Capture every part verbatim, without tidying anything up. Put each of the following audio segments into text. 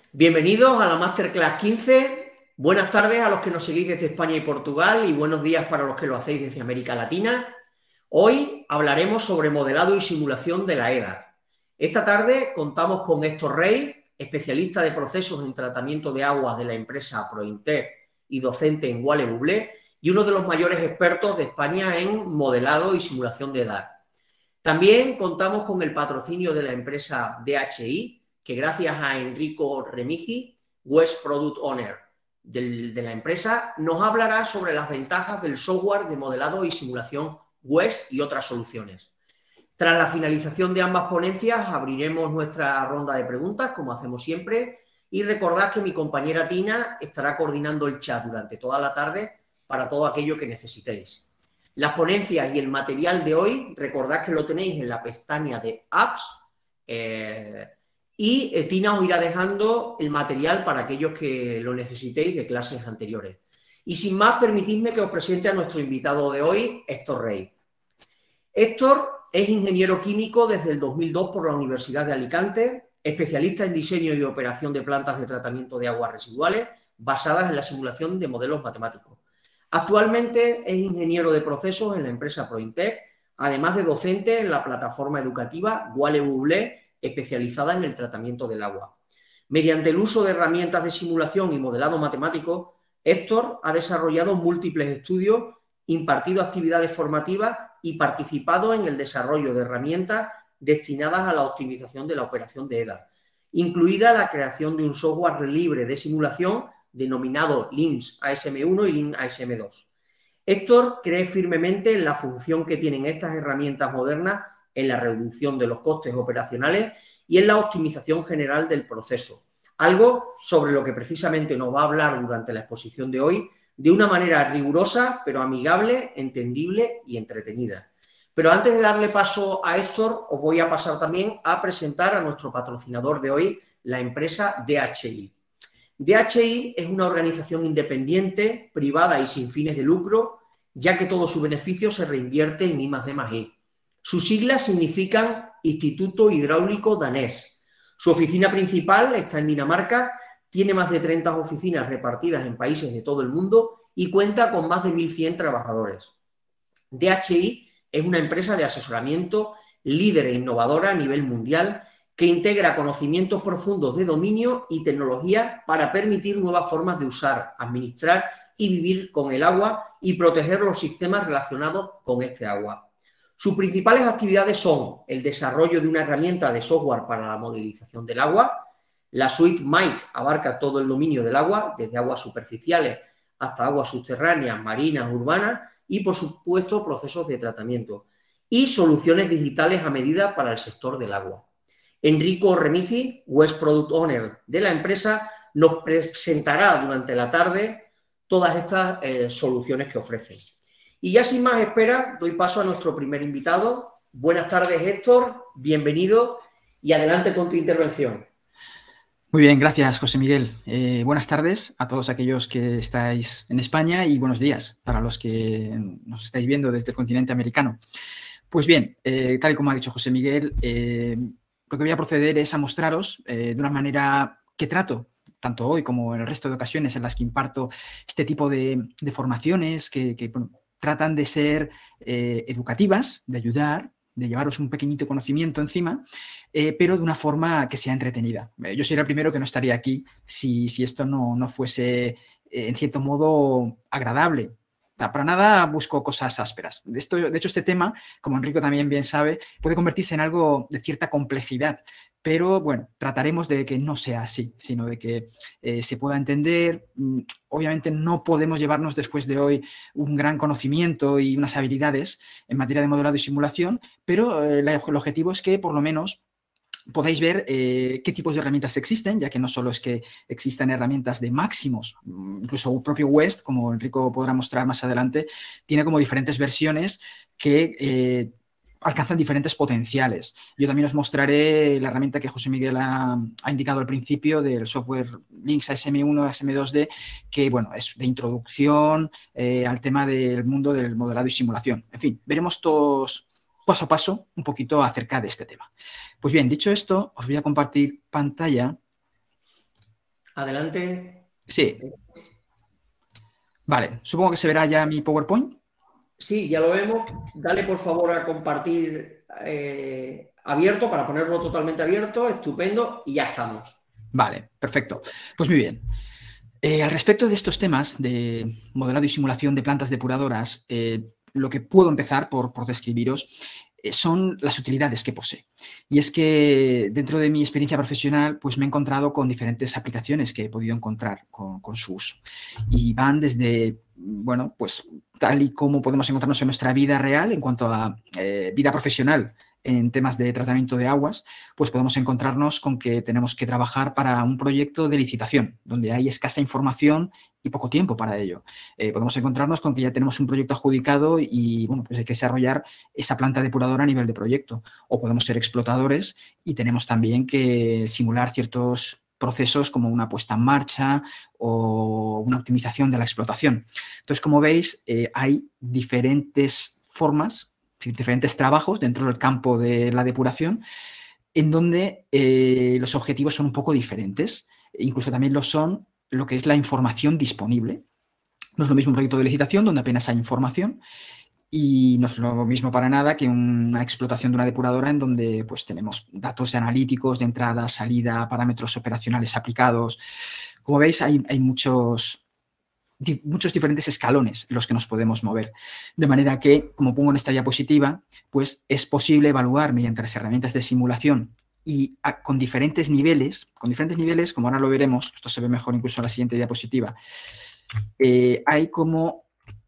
Bienvenidos a la Masterclass quince. Buenas tardes a los que nos seguís desde España y Portugal y buenos días para los que lo hacéis desde América Latina. Hoy hablaremos sobre modelado y simulación de la EDAR. Esta tarde contamos con Héctor Rey, especialista de procesos en tratamiento de aguas de la empresa Prointec y docente en Wale Bublé, y uno de los mayores expertos de España en modelado y simulación de EDAR. También contamos con el patrocinio de la empresa D H I, que gracias a Enrico Remigi, West Product Owner del, de la empresa, nos hablará sobre las ventajas del software de modelado y simulación West y otras soluciones. Tras la finalización de ambas ponencias, abriremos nuestra ronda de preguntas, como hacemos siempre, y recordad que mi compañera Tina estará coordinando el chat durante toda la tarde para todo aquello que necesitéis. Las ponencias y el material de hoy, recordad que lo tenéis en la pestaña de Apps, eh, y eh, Tina os irá dejando el material para aquellos que lo necesitéis de clases anteriores. Y sin más, permitidme que os presente a nuestro invitado de hoy, Héctor Rey. Héctor es ingeniero químico desde el dos mil dos por la Universidad de Alicante, especialista en diseño y operación de plantas de tratamiento de aguas residuales basadas en la simulación de modelos matemáticos. Actualmente es ingeniero de procesos en la empresa Prointec, además de docente en la plataforma educativa Wale Bublé, especializada en el tratamiento del agua. Mediante el uso de herramientas de simulación y modelado matemático, Héctor ha desarrollado múltiples estudios, impartido actividades formativas y participado en el desarrollo de herramientas destinadas a la optimización de la operación de EDAR, incluida la creación de un software libre de simulación denominado LIMS A S M uno y LIMS A S M dos. Héctor cree firmemente en la función que tienen estas herramientas modernas en la reducción de los costes operacionales y en la optimización general del proceso, algo sobre lo que precisamente nos va a hablar durante la exposición de hoy de una manera rigurosa, pero amigable, entendible y entretenida. Pero antes de darle paso a Héctor, os voy a pasar también a presentar a nuestro patrocinador de hoy, la empresa D H I. D H I es una organización independiente, privada y sin fines de lucro, ya que todo su beneficio se reinvierte en I más D más I. Sus siglas significan Instituto Hidráulico Danés. Su oficina principal está en Dinamarca, tiene más de treinta oficinas repartidas en países de todo el mundo y cuenta con más de mil cien trabajadores. D H I es una empresa de asesoramiento líder e innovadora a nivel mundial que integra conocimientos profundos de dominio y tecnología para permitir nuevas formas de usar, administrar y vivir con el agua y proteger los sistemas relacionados con este agua. Sus principales actividades son el desarrollo de una herramienta de software para la modelización del agua. La suite Mike abarca todo el dominio del agua, desde aguas superficiales hasta aguas subterráneas, marinas, urbanas y, por supuesto, procesos de tratamiento. Y soluciones digitales a medida para el sector del agua. Enrico Remigi, West Product Owner de la empresa, nos presentará durante la tarde todas estas eh, soluciones que ofrecen. Y ya sin más espera, doy paso a nuestro primer invitado. Buenas tardes, Héctor, bienvenido y adelante con tu intervención. Muy bien, gracias, José Miguel. Eh, buenas tardes a todos aquellos que estáis en España y buenos días para los que nos estáis viendo desde el continente americano. Pues bien, eh, tal y como ha dicho José Miguel, eh, lo que voy a proceder es a mostraros eh, de una manera que trato, tanto hoy como en el resto de ocasiones en las que imparto este tipo de, de formaciones que, que bueno, tratan de ser eh, educativas, de ayudar, de llevaros un pequeñito conocimiento encima, eh, pero de una forma que sea entretenida. Eh, yo sería el primero que no estaría aquí si, si esto no, no fuese, eh, en cierto modo, agradable. Para nada busco cosas ásperas. De, esto, de hecho, este tema, como Enrico también bien sabe, puede convertirse en algo de cierta complejidad, pero bueno, trataremos de que no sea así, sino de que eh, se pueda entender. Obviamente no podemos llevarnos después de hoy un gran conocimiento y unas habilidades en materia de modelado y simulación, pero eh, el objetivo es que por lo menos podáis ver eh, qué tipos de herramientas existen, ya que no solo es que existan herramientas de máximos, incluso el propio West, como Enrico podrá mostrar más adelante, tiene como diferentes versiones que eh, alcanzan diferentes potenciales. Yo también os mostraré la herramienta que José Miguel ha, ha indicado al principio del software LIMS A S M uno, A S M dos D, que bueno, es de introducción eh, al tema del mundo del modelado y simulación. En fin, veremos todos paso a paso un poquito acerca de este tema. Pues bien, dicho esto, os voy a compartir pantalla Adelante. Sí. Vale, supongo que se verá ya mi PowerPoint. Sí, ya lo vemos. Dale por favor a compartir eh, abierto para ponerlo totalmente abierto. Estupendo. Y ya estamos. Vale, perfecto. Pues muy bien. Eh, al respecto de estos temas de modelado y simulación de plantas depuradoras, eh, lo que puedo empezar por, por describiros eh, son las utilidades que posee. Y es que dentro de mi experiencia profesional, pues me he encontrado con diferentes aplicaciones que he podido encontrar con, con su uso. Y van desde, bueno, pues tal y como podemos encontrarnos en nuestra vida real en cuanto a eh, vida profesional, en temas de tratamiento de aguas, pues podemos encontrarnos con que tenemos que trabajar para un proyecto de licitación, donde hay escasa información y poco tiempo para ello. Eh, podemos encontrarnos con que ya tenemos un proyecto adjudicado y, bueno, pues hay que desarrollar esa planta depuradora a nivel de proyecto. O podemos ser explotadores y tenemos también que simular ciertos procesos como una puesta en marcha o una optimización de la explotación. Entonces, como veis, eh, hay diferentes formas, diferentes trabajos dentro del campo de la depuración en donde eh, los objetivos son un poco diferentes. Incluso también lo son lo que es la información disponible. No es lo mismo un proyecto de licitación donde apenas hay información y no es lo mismo para nada que una explotación de una depuradora en donde pues, tenemos datos analíticos de entrada, salida, parámetros operacionales aplicados. Como veis, hay, hay muchos... muchos diferentes escalones en los que nos podemos mover. De manera que, como pongo en esta diapositiva, pues es posible evaluar mediante las herramientas de simulación y a, con diferentes niveles, con diferentes niveles, como ahora lo veremos, esto se ve mejor incluso en la siguiente diapositiva, eh, hay como,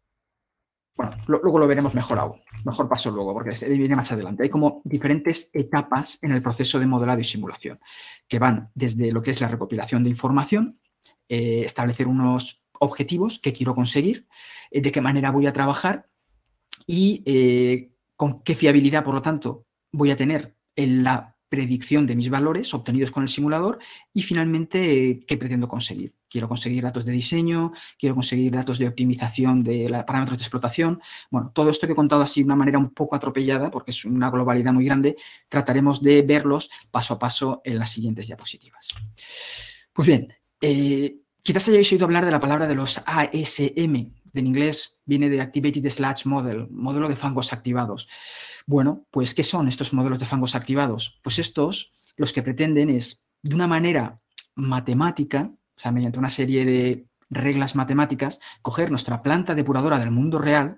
bueno, lo, luego lo veremos mejor aún, mejor paso luego, porque viene más adelante. Hay como diferentes etapas en el proceso de modelado y simulación, que van desde lo que es la recopilación de información, eh, establecer unos objetivos que quiero conseguir, eh, de qué manera voy a trabajar y eh, con qué fiabilidad, por lo tanto, voy a tener en la predicción de mis valores obtenidos con el simulador y, finalmente, eh, qué pretendo conseguir. Quiero conseguir datos de diseño, quiero conseguir datos de optimización de la, parámetros de explotación. Bueno, todo esto que he contado así de una manera un poco atropellada, porque es una globalidad muy grande, trataremos de verlos paso a paso en las siguientes diapositivas. Pues bien, eh, quizás hayáis oído hablar de la palabra de los A S M. En inglés viene de Activated Sludge Model, modelo de fangos activados. Bueno, pues, ¿qué son estos modelos de fangos activados? Pues estos, los que pretenden es, de una manera matemática, o sea, mediante una serie de reglas matemáticas, coger nuestra planta depuradora del mundo real,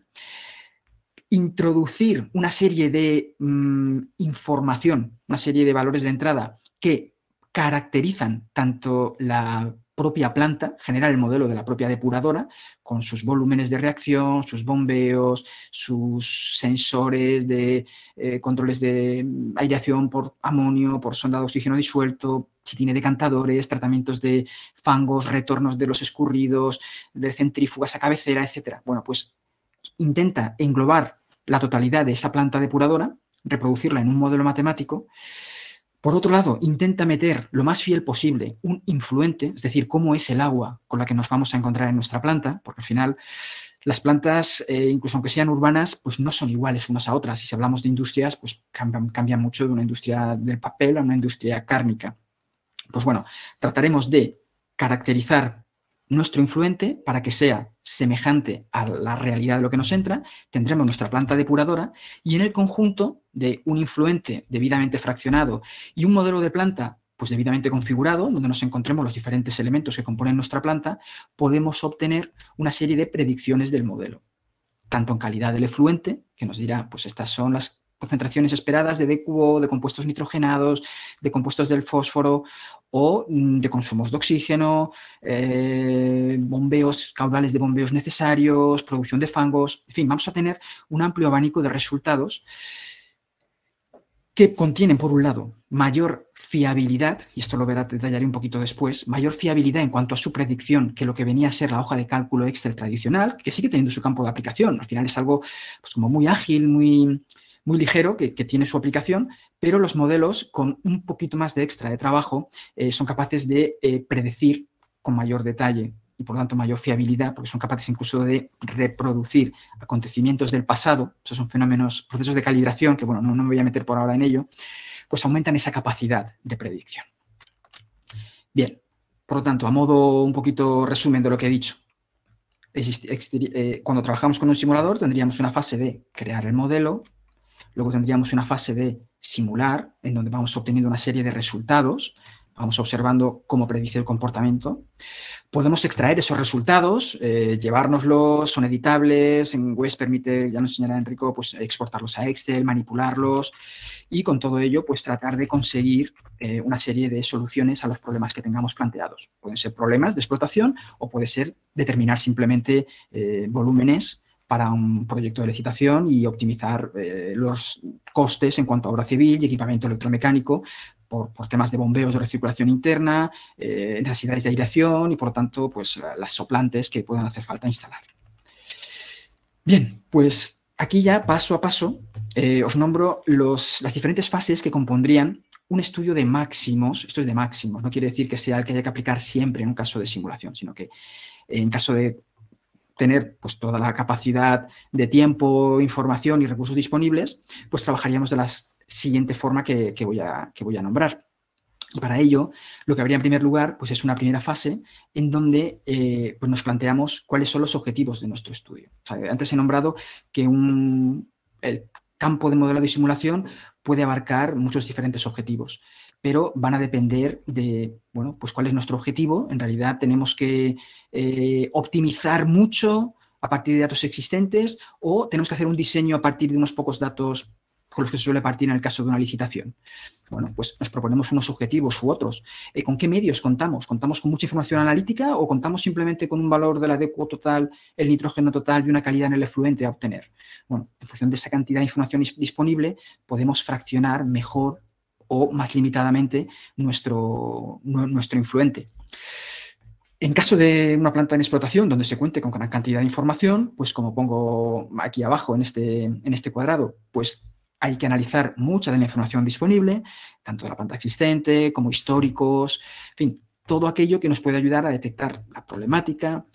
introducir una serie de mmm, información, una serie de valores de entrada que caracterizan tanto la propia planta, generar el modelo de la propia depuradora, con sus volúmenes de reacción, sus bombeos, sus sensores de eh, controles de aireación por amonio, por sonda de oxígeno disuelto, si tiene decantadores, tratamientos de fangos, retornos de los escurridos, de centrífugas a cabecera, etcétera. Bueno, pues intenta englobar la totalidad de esa planta depuradora, reproducirla en un modelo matemático. Por otro lado, intenta meter lo más fiel posible un influente, es decir, cómo es el agua con la que nos vamos a encontrar en nuestra planta, porque al final las plantas, eh, incluso aunque sean urbanas, pues no son iguales unas a otras. Y si hablamos de industrias, pues cambian, cambian mucho de una industria del papel a una industria cárnica. Pues bueno, trataremos de caracterizar nuestro influente para que sea semejante a la realidad de lo que nos entra. Tendremos nuestra planta depuradora y en el conjunto de un influente debidamente fraccionado y un modelo de planta pues debidamente configurado, donde nos encontremos los diferentes elementos que componen nuestra planta, podemos obtener una serie de predicciones del modelo, tanto en calidad del efluente, que nos dirá, pues estas son las concentraciones esperadas de D Q O, de compuestos nitrogenados, de compuestos del fósforo o de consumos de oxígeno, eh, bombeos, caudales de bombeos necesarios, producción de fangos, en fin, vamos a tener un amplio abanico de resultados que contienen, por un lado, mayor fiabilidad, y esto lo verá, detallaré un poquito después, mayor fiabilidad en cuanto a su predicción que lo que venía a ser la hoja de cálculo Excel tradicional, que sigue teniendo su campo de aplicación. Al final es algo pues, como muy ágil, muy, muy ligero, que, que tiene su aplicación, pero los modelos con un poquito más de extra de trabajo eh, son capaces de eh, predecir con mayor detalle y por lo tanto mayor fiabilidad, porque son capaces incluso de reproducir acontecimientos del pasado. Esos son fenómenos, procesos de calibración, que bueno, no, no me voy a meter por ahora en ello, pues aumentan esa capacidad de predicción. Bien, Por lo tanto, a modo un poquito resumen de lo que he dicho, cuando trabajamos con un simulador tendríamos una fase de crear el modelo, luego tendríamos una fase de simular, en donde vamos obteniendo una serie de resultados, vamos observando cómo predice el comportamiento. Podemos extraer esos resultados, eh, llevárnoslos, son editables, en West permite, ya nos enseñará Enrico, pues exportarlos a Excel, manipularlos y con todo ello pues tratar de conseguir eh, una serie de soluciones a los problemas que tengamos planteados. Pueden ser problemas de explotación o puede ser determinar simplemente eh, volúmenes para un proyecto de licitación y optimizar eh, los costes en cuanto a obra civil y equipamiento electromecánico por, por temas de bombeos de recirculación interna, eh, necesidades de aireación y, por lo tanto, pues las soplantes que puedan hacer falta instalar. Bien, pues aquí ya paso a paso eh, os nombro los, las diferentes fases que compondrían un estudio de máximos. Esto es de máximos, no quiere decir que sea el que haya que aplicar siempre en un caso de simulación, sino que en caso de tener pues, toda la capacidad de tiempo, información y recursos disponibles, pues trabajaríamos de la siguiente forma que, que, voy, a, que voy a nombrar. Y para ello, lo que habría en primer lugar pues es una primera fase en donde eh, pues nos planteamos cuáles son los objetivos de nuestro estudio. O sea, antes he nombrado que un, el campo de modelado y simulación puede abarcar muchos diferentes objetivos, pero van a depender de, bueno, pues cuál es nuestro objetivo. En realidad tenemos que eh, optimizar mucho a partir de datos existentes o tenemos que hacer un diseño a partir de unos pocos datos con los que se suele partir en el caso de una licitación. Bueno, pues nos proponemos unos objetivos u otros. Eh, ¿Con qué medios contamos? ¿Contamos con mucha información analítica o contamos simplemente con un valor del adecuo total, el nitrógeno total y una calidad en el efluente a obtener? Bueno, en función de esa cantidad de información disponible, podemos fraccionar mejor o más limitadamente nuestro, nuestro influente. En caso de una planta en explotación donde se cuente con gran cantidad de información, pues como pongo aquí abajo en este, en este cuadrado, pues hay que analizar mucha de la información disponible, tanto de la planta existente como históricos, en fin, todo aquello que nos puede ayudar a detectar la problemática,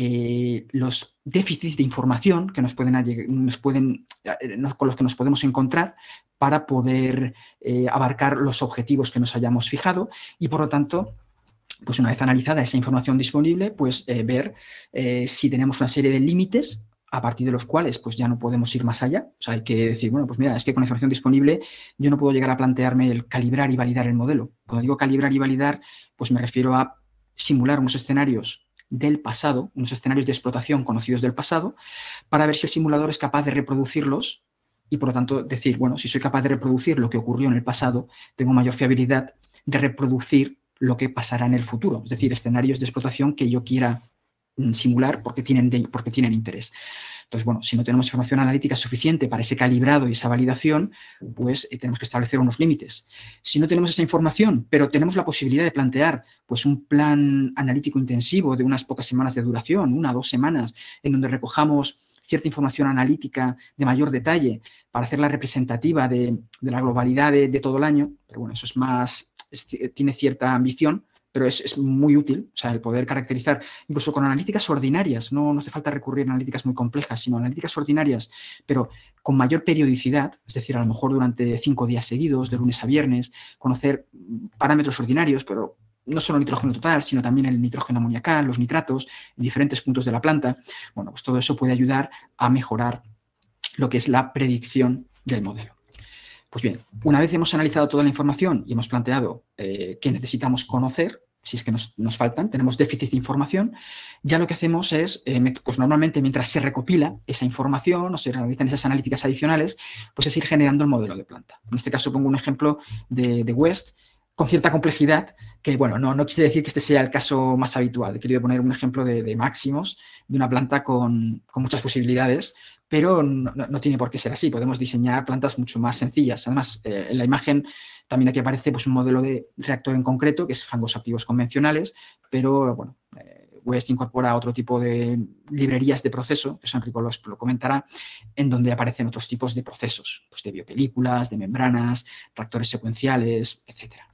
eh, los déficits de información que nos pueden, nos pueden, eh, con los que nos podemos encontrar para poder eh, abarcar los objetivos que nos hayamos fijado y, por lo tanto, pues una vez analizada esa información disponible, pues eh, ver eh, si tenemos una serie de límites a partir de los cuales pues ya no podemos ir más allá. O sea, hay que decir, bueno, pues mira, es que con la información disponible yo no puedo llegar a plantearme el calibrar y validar el modelo. Cuando digo calibrar y validar, pues me refiero a simular unos escenarios del pasado, unos escenarios de explotación conocidos del pasado, para ver si el simulador es capaz de reproducirlos y, por lo tanto, decir, bueno, si soy capaz de reproducir lo que ocurrió en el pasado, tengo mayor fiabilidad de reproducir lo que pasará en el futuro. Es decir, escenarios de explotación que yo quiera simular porque tienen, de, porque tienen interés. Entonces, bueno, si no tenemos información analítica suficiente para ese calibrado y esa validación, pues eh, tenemos que establecer unos límites. Si no tenemos esa información, pero tenemos la posibilidad de plantear pues, un plan analítico intensivo de unas pocas semanas de duración, una o dos semanas, en donde recojamos cierta información analítica de mayor detalle para hacerla representativa de, de la globalidad de, de todo el año, pero bueno, eso es más, es, tiene cierta ambición, pero es, es muy útil, o sea, el poder caracterizar, incluso con analíticas ordinarias, no, no hace falta recurrir a analíticas muy complejas, sino analíticas ordinarias, pero con mayor periodicidad, es decir, a lo mejor durante cinco días seguidos, de lunes a viernes, conocer parámetros ordinarios, pero no solo el nitrógeno total, sino también el nitrógeno amoniacal, los nitratos, en diferentes puntos de la planta. Bueno, pues todo eso puede ayudar a mejorar lo que es la predicción del modelo. Pues bien, una vez hemos analizado toda la información y hemos planteado eh, qué necesitamos conocer, si es que nos, nos faltan, tenemos déficits de información, ya lo que hacemos es, eh, pues normalmente mientras se recopila esa información o se realizan esas analíticas adicionales, pues es ir generando el modelo de planta. En este caso pongo un ejemplo de, de West con cierta complejidad, que bueno, no, no quiere decir que este sea el caso más habitual. He querido poner un ejemplo de, de máximos de una planta con, con muchas posibilidades, pero no, no tiene por qué ser así. Podemos diseñar plantas mucho más sencillas. Además, eh, en la imagen también aquí aparece pues, un modelo de reactor en concreto, que es fangos activos convencionales, pero bueno, eh, West incorpora otro tipo de librerías de proceso, que eso Enrico lo, lo comentará, en donde aparecen otros tipos de procesos, pues de biopelículas, de membranas, reactores secuenciales, etcétera.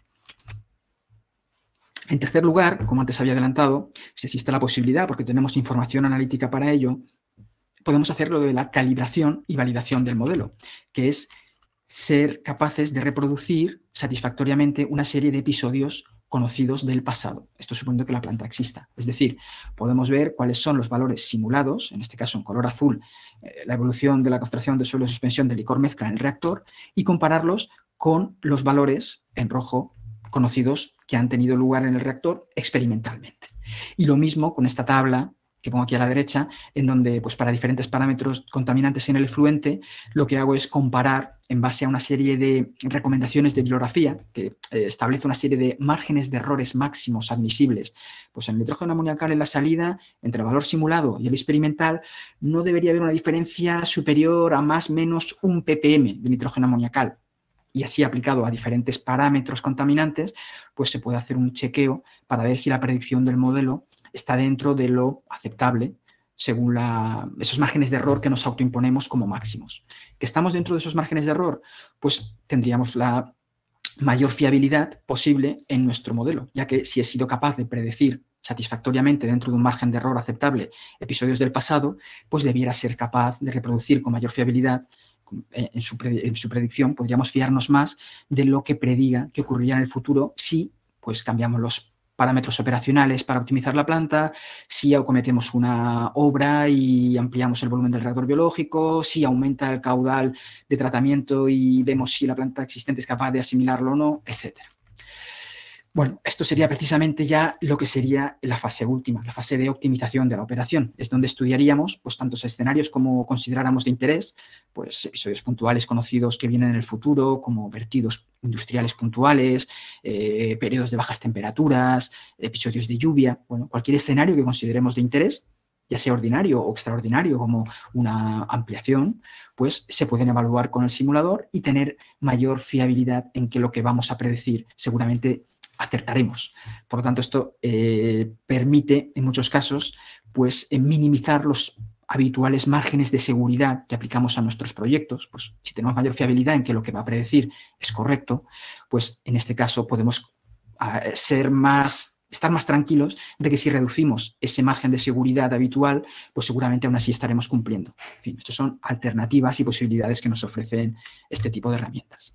En tercer lugar, como antes había adelantado, si existe la posibilidad, porque tenemos información analítica para ello, podemos hacer lo de la calibración y validación del modelo, que es ser capaces de reproducir satisfactoriamente una serie de episodios conocidos del pasado. Esto suponiendo que la planta exista. Es decir, podemos ver cuáles son los valores simulados, en este caso en color azul, eh, la evolución de la concentración de suelo de suspensión de licor mezcla en el reactor, y compararlos con los valores en rojo conocidos que han tenido lugar en el reactor experimentalmente. Y lo mismo con esta tabla que pongo aquí a la derecha, en donde pues para diferentes parámetros contaminantes en el efluente, lo que hago es comparar en base a una serie de recomendaciones de bibliografía que eh, establece una serie de márgenes de errores máximos admisibles. Pues en el nitrógeno amoniacal en la salida, entre el valor simulado y el experimental, no debería haber una diferencia superior a más o menos un ppm de nitrógeno amoniacal. Y así aplicado a diferentes parámetros contaminantes, pues se puede hacer un chequeo para ver si la predicción del modelo está dentro de lo aceptable según la, esos márgenes de error que nos autoimponemos como máximos. ¿Que estamos dentro de esos márgenes de error? Pues tendríamos la mayor fiabilidad posible en nuestro modelo, ya que si he sido capaz de predecir satisfactoriamente dentro de un margen de error aceptable episodios del pasado, pues debiera ser capaz de reproducir con mayor fiabilidad en su, en su predicción. Podríamos fiarnos más de lo que prediga que ocurriría en el futuro si pues, cambiamos los parámetros operacionales para optimizar la planta, si cometemos una obra y ampliamos el volumen del reactor biológico, si aumenta el caudal de tratamiento y vemos si la planta existente es capaz de asimilarlo o no, etcétera. Bueno, esto sería precisamente ya lo que sería la fase última, la fase de optimización de la operación. Es donde estudiaríamos pues, tantos escenarios como consideráramos de interés, pues episodios puntuales conocidos que vienen en el futuro, como vertidos industriales puntuales, eh, periodos de bajas temperaturas, episodios de lluvia, bueno, cualquier escenario que consideremos de interés, ya sea ordinario o extraordinario como una ampliación, pues se pueden evaluar con el simulador y tener mayor fiabilidad en que lo que vamos a predecir seguramente acertaremos. Por lo tanto, esto eh, permite, en muchos casos, pues, eh, minimizar los habituales márgenes de seguridad que aplicamos a nuestros proyectos. Pues, si tenemos mayor fiabilidad en que lo que va a predecir es correcto, pues en este caso podemos uh, ser más, estar más tranquilos de que si reducimos ese margen de seguridad habitual, pues seguramente aún así estaremos cumpliendo. En fin, estas son alternativas y posibilidades que nos ofrecen este tipo de herramientas.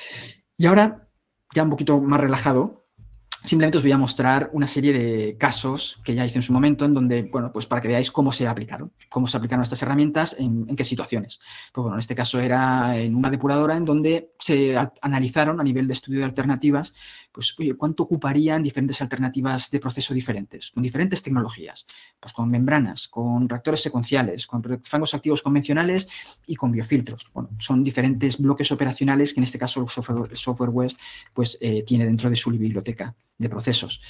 Y ahora, ya un poquito más relajado, simplemente os voy a mostrar una serie de casos que ya hice en su momento, en donde, bueno, pues para que veáis cómo se aplicaron, cómo se aplicaron estas herramientas, en, en qué situaciones. Pues bueno, en este caso era en una depuradora en donde se analizaron a nivel de estudio de alternativas, pues, oye, ¿cuánto ocuparían diferentes alternativas de proceso diferentes, con diferentes tecnologías? Pues con membranas, con reactores secuenciales, con fangos activos convencionales y con biofiltros. Bueno, son diferentes bloques operacionales que en este caso el software, el software West pues, eh, tiene dentro de su biblioteca de procesos.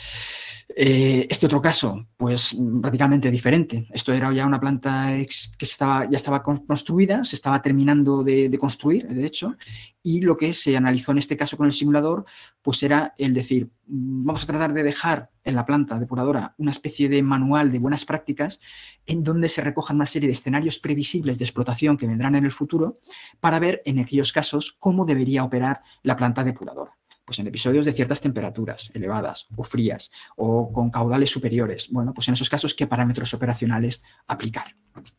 Eh, este otro caso, pues radicalmente diferente. Esto era ya una planta ex, que estaba, ya estaba construida, se estaba terminando de, de construir, de hecho, y lo que se analizó en este caso con el simulador, pues era el decir, vamos a tratar de dejar en la planta depuradora una especie de manual de buenas prácticas en donde se recojan una serie de escenarios previsibles de explotación que vendrán en el futuro para ver en aquellos casos cómo debería operar la planta depuradora. Pues en episodios de ciertas temperaturas elevadas o frías o con caudales superiores. Bueno, pues en esos casos, ¿qué parámetros operacionales aplicar?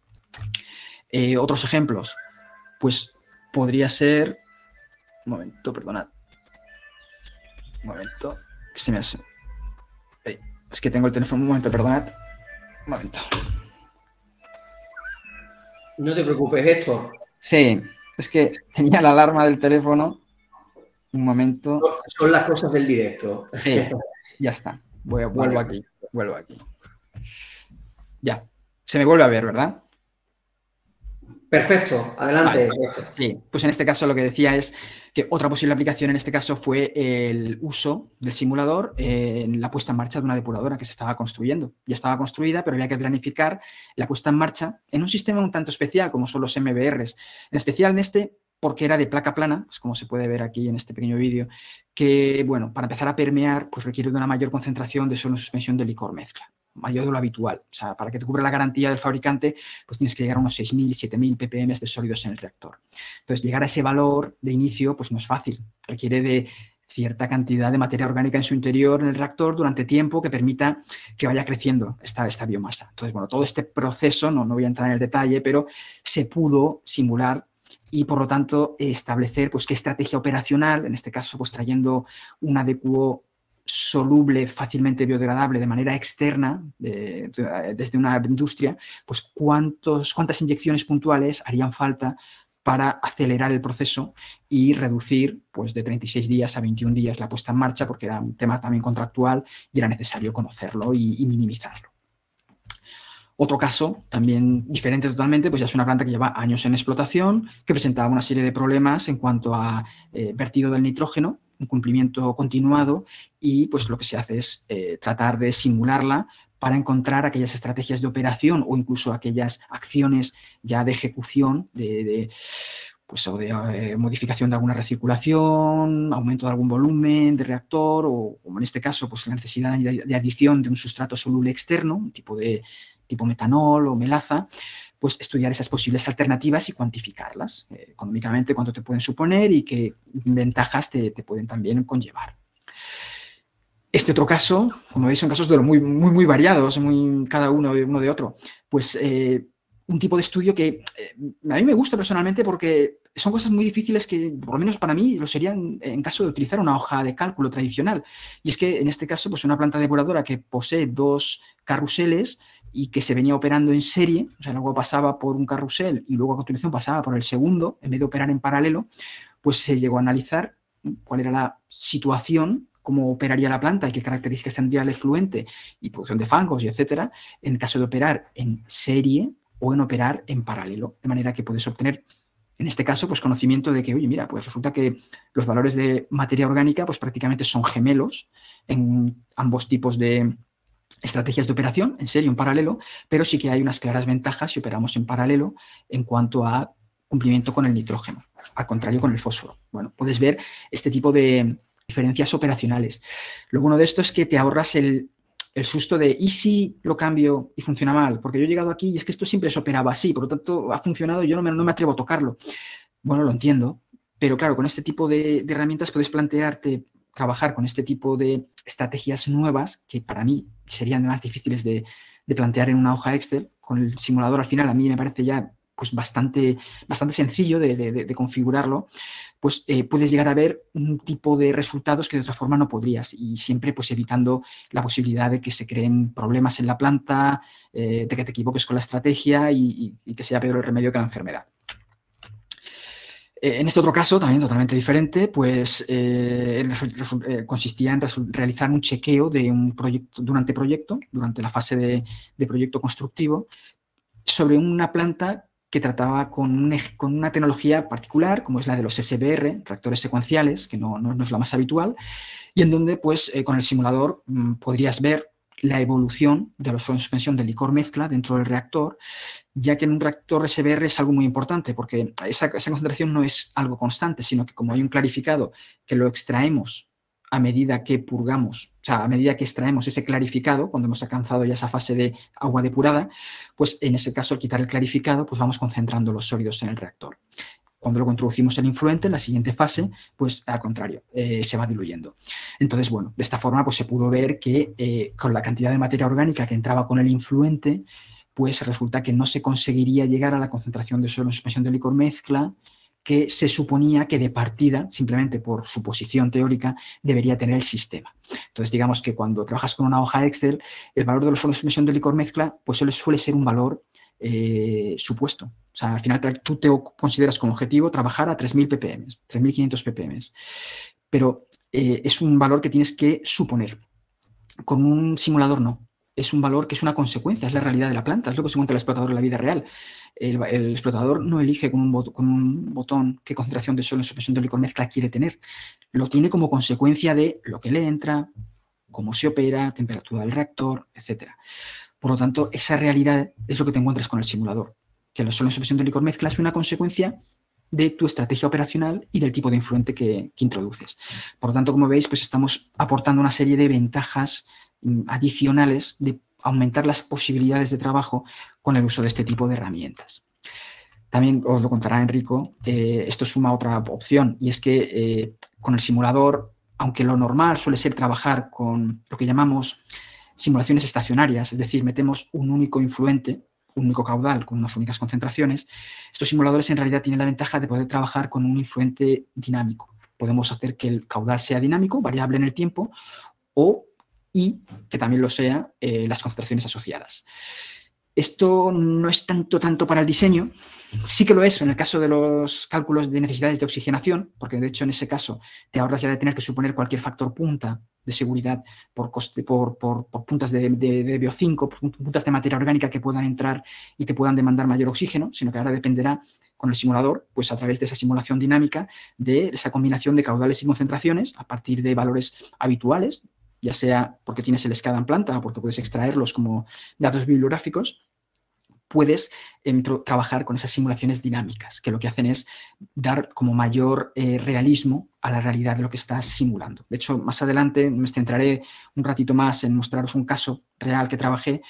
Eh, otros ejemplos, pues podría ser... Un momento, perdonad. Un momento, que se me hace... Eh, es que tengo el teléfono, un momento, perdonad. Un momento. No te preocupes, Héctor. Sí, es que tenía la alarma del teléfono. Un momento. Son las cosas del directo. Sí, ya está. Voy a, vuelvo vale. aquí, vuelvo aquí. Ya, se me vuelve a ver, ¿verdad? Perfecto, adelante. Vale. Sí, pues en este caso lo que decía es que otra posible aplicación en este caso fue el uso del simulador en la puesta en marcha de una depuradora que se estaba construyendo. Ya estaba construida, pero había que planificar la puesta en marcha en un sistema un tanto especial como son los M B Rs. En especial en este, porque era de placa plana, pues como se puede ver aquí en este pequeño vídeo, que, bueno, para empezar a permear, pues requiere de una mayor concentración de suelo en suspensión de licor mezcla, mayor de lo habitual. O sea, para que te cubra la garantía del fabricante, pues tienes que llegar a unos seis mil, siete mil ppm de sólidos en el reactor. Entonces, llegar a ese valor de inicio, pues no es fácil. Requiere de cierta cantidad de materia orgánica en su interior en el reactor durante tiempo que permita que vaya creciendo esta, esta biomasa. Entonces, bueno, todo este proceso, no, no voy a entrar en el detalle, pero se pudo simular y, por lo tanto, establecer pues, qué estrategia operacional, en este caso, pues trayendo un adecuado soluble, fácilmente biodegradable de manera externa de, de, desde una industria, pues cuántos, cuántas inyecciones puntuales harían falta para acelerar el proceso y reducir pues, de treinta y seis días a veintiún días la puesta en marcha, porque era un tema también contractual y era necesario conocerlo y, y minimizarlo. Otro caso, también diferente totalmente, pues ya es una planta que lleva años en explotación, que presentaba una serie de problemas en cuanto a eh, vertido del nitrógeno, un cumplimiento continuado, y pues lo que se hace es eh, tratar de simularla para encontrar aquellas estrategias de operación o incluso aquellas acciones ya de ejecución, de, de, pues, o de eh, modificación de alguna recirculación, aumento de algún volumen de reactor, o como en este caso, pues la necesidad de, de adición de un sustrato soluble externo, un tipo de tipo metanol o melaza, pues estudiar esas posibles alternativas y cuantificarlas eh, económicamente, cuánto te pueden suponer y qué ventajas te, te pueden también conllevar. Este otro caso, como veis, son casos de lo muy, muy, muy variados, muy, cada uno, uno de otro. Pues eh, un tipo de estudio que eh, a mí me gusta personalmente porque son cosas muy difíciles que, por lo menos para mí, lo serían en caso de utilizar una hoja de cálculo tradicional. Y es que, en este caso, pues una planta depuradora que posee dos carruseles y que se venía operando en serie, o sea, luego pasaba por un carrusel y luego a continuación pasaba por el segundo, en vez de operar en paralelo, pues se llegó a analizar cuál era la situación, cómo operaría la planta y qué características tendría el efluente y producción de fangos y etcétera, en caso de operar en serie o en operar en paralelo, de manera que puedes obtener, en este caso, pues conocimiento de que, oye, mira, pues resulta que los valores de materia orgánica pues prácticamente son gemelos en ambos tipos de estrategias de operación, en serie o en paralelo, pero sí que hay unas claras ventajas si operamos en paralelo en cuanto a cumplimiento con el nitrógeno, al contrario con el fósforo. Bueno, puedes ver este tipo de diferencias operacionales. Lo bueno de esto es que te ahorras el, el susto de ¿y si lo cambio y funciona mal? Porque yo he llegado aquí y es que esto siempre se operaba así, por lo tanto ha funcionado y yo no me, no me atrevo a tocarlo. Bueno, lo entiendo, pero claro, con este tipo de, de herramientas puedes plantearte trabajar con este tipo de estrategias nuevas que para mí serían más difíciles de, de plantear en una hoja Excel. Con el simulador al final a mí me parece ya pues bastante, bastante sencillo de, de, de configurarlo, pues eh, puedes llegar a ver un tipo de resultados que de otra forma no podrías, y siempre pues evitando la posibilidad de que se creen problemas en la planta, eh, de que te equivoques con la estrategia y, y, y que sea peor el remedio que la enfermedad. En este otro caso, también totalmente diferente, pues eh, eh, consistía en realizar un chequeo de un proyecto, de un anteproyecto, durante la fase de, de proyecto constructivo, sobre una planta que trataba con, un, con una tecnología particular, como es la de los S B R, reactores secuenciales, que no, no, no es la más habitual, y en donde pues, eh, con el simulador mmm, podrías ver la evolución de los suelos de suspensión de licor mezcla dentro del reactor, ya que en un reactor S B R es algo muy importante, porque esa, esa concentración no es algo constante, sino que como hay un clarificado que lo extraemos a medida que purgamos, o sea, a medida que extraemos ese clarificado, cuando hemos alcanzado ya esa fase de agua depurada, pues en ese caso, al quitar el clarificado, pues vamos concentrando los sólidos en el reactor. Cuando luego introducimos el influente, en la siguiente fase, pues al contrario, eh, se va diluyendo. Entonces, bueno, de esta forma pues se pudo ver que eh, con la cantidad de materia orgánica que entraba con el influente, pues resulta que no se conseguiría llegar a la concentración de suelo en suspensión de licor mezcla que se suponía que de partida, simplemente por su posición teórica, debería tener el sistema. Entonces, digamos que cuando trabajas con una hoja Excel, el valor de los suelos en suspensión de licor mezcla, pues suele, suele ser un valor eh, supuesto. O sea, al final tú te consideras como objetivo trabajar a tres mil ppm, tres mil quinientos ppm. Pero eh, es un valor que tienes que suponer. Con un simulador no. Es un valor que es una consecuencia, es la realidad de la planta, es lo que se cuenta el explotador en la vida real. El, el explotador no elige con un, bot, con un botón qué concentración de suelo en suspensión de licor mezcla quiere tener. Lo tiene como consecuencia de lo que le entra, cómo se opera, temperatura del reactor, etcétera. Por lo tanto, esa realidad es lo que te encuentras con el simulador. Que el suelo en suspensión de licor mezcla es una consecuencia de tu estrategia operacional y del tipo de influente que, que introduces. Por lo tanto, como veis, pues estamos aportando una serie de ventajas adicionales de aumentar las posibilidades de trabajo con el uso de este tipo de herramientas. También os lo contará Enrico, eh, esto suma otra opción, y es que eh, con el simulador, aunque lo normal suele ser trabajar con lo que llamamos simulaciones estacionarias, es decir, metemos un único influente, un único caudal con unas únicas concentraciones, estos simuladores en realidad tienen la ventaja de poder trabajar con un influente dinámico. Podemos hacer que el caudal sea dinámico, variable en el tiempo, o y que también lo sea eh, las concentraciones asociadas. Esto no es tanto, tanto para el diseño, sí que lo es en el caso de los cálculos de necesidades de oxigenación, porque de hecho en ese caso te ahorras ya de tener que suponer cualquier factor punta de seguridad por, coste, por, por, por puntas de, de, de biocinco, puntas de materia orgánica que puedan entrar y te puedan demandar mayor oxígeno, sino que ahora dependerá con el simulador, pues a través de esa simulación dinámica, de esa combinación de caudales y concentraciones a partir de valores habituales, ya sea porque tienes el SCADA en planta o porque puedes extraerlos como datos bibliográficos, puedes eh, trabajar con esas simulaciones dinámicas, que lo que hacen es dar como mayor eh, realismo a la realidad de lo que estás simulando. De hecho, más adelante me centraré un ratito más en mostraros un caso real que trabajé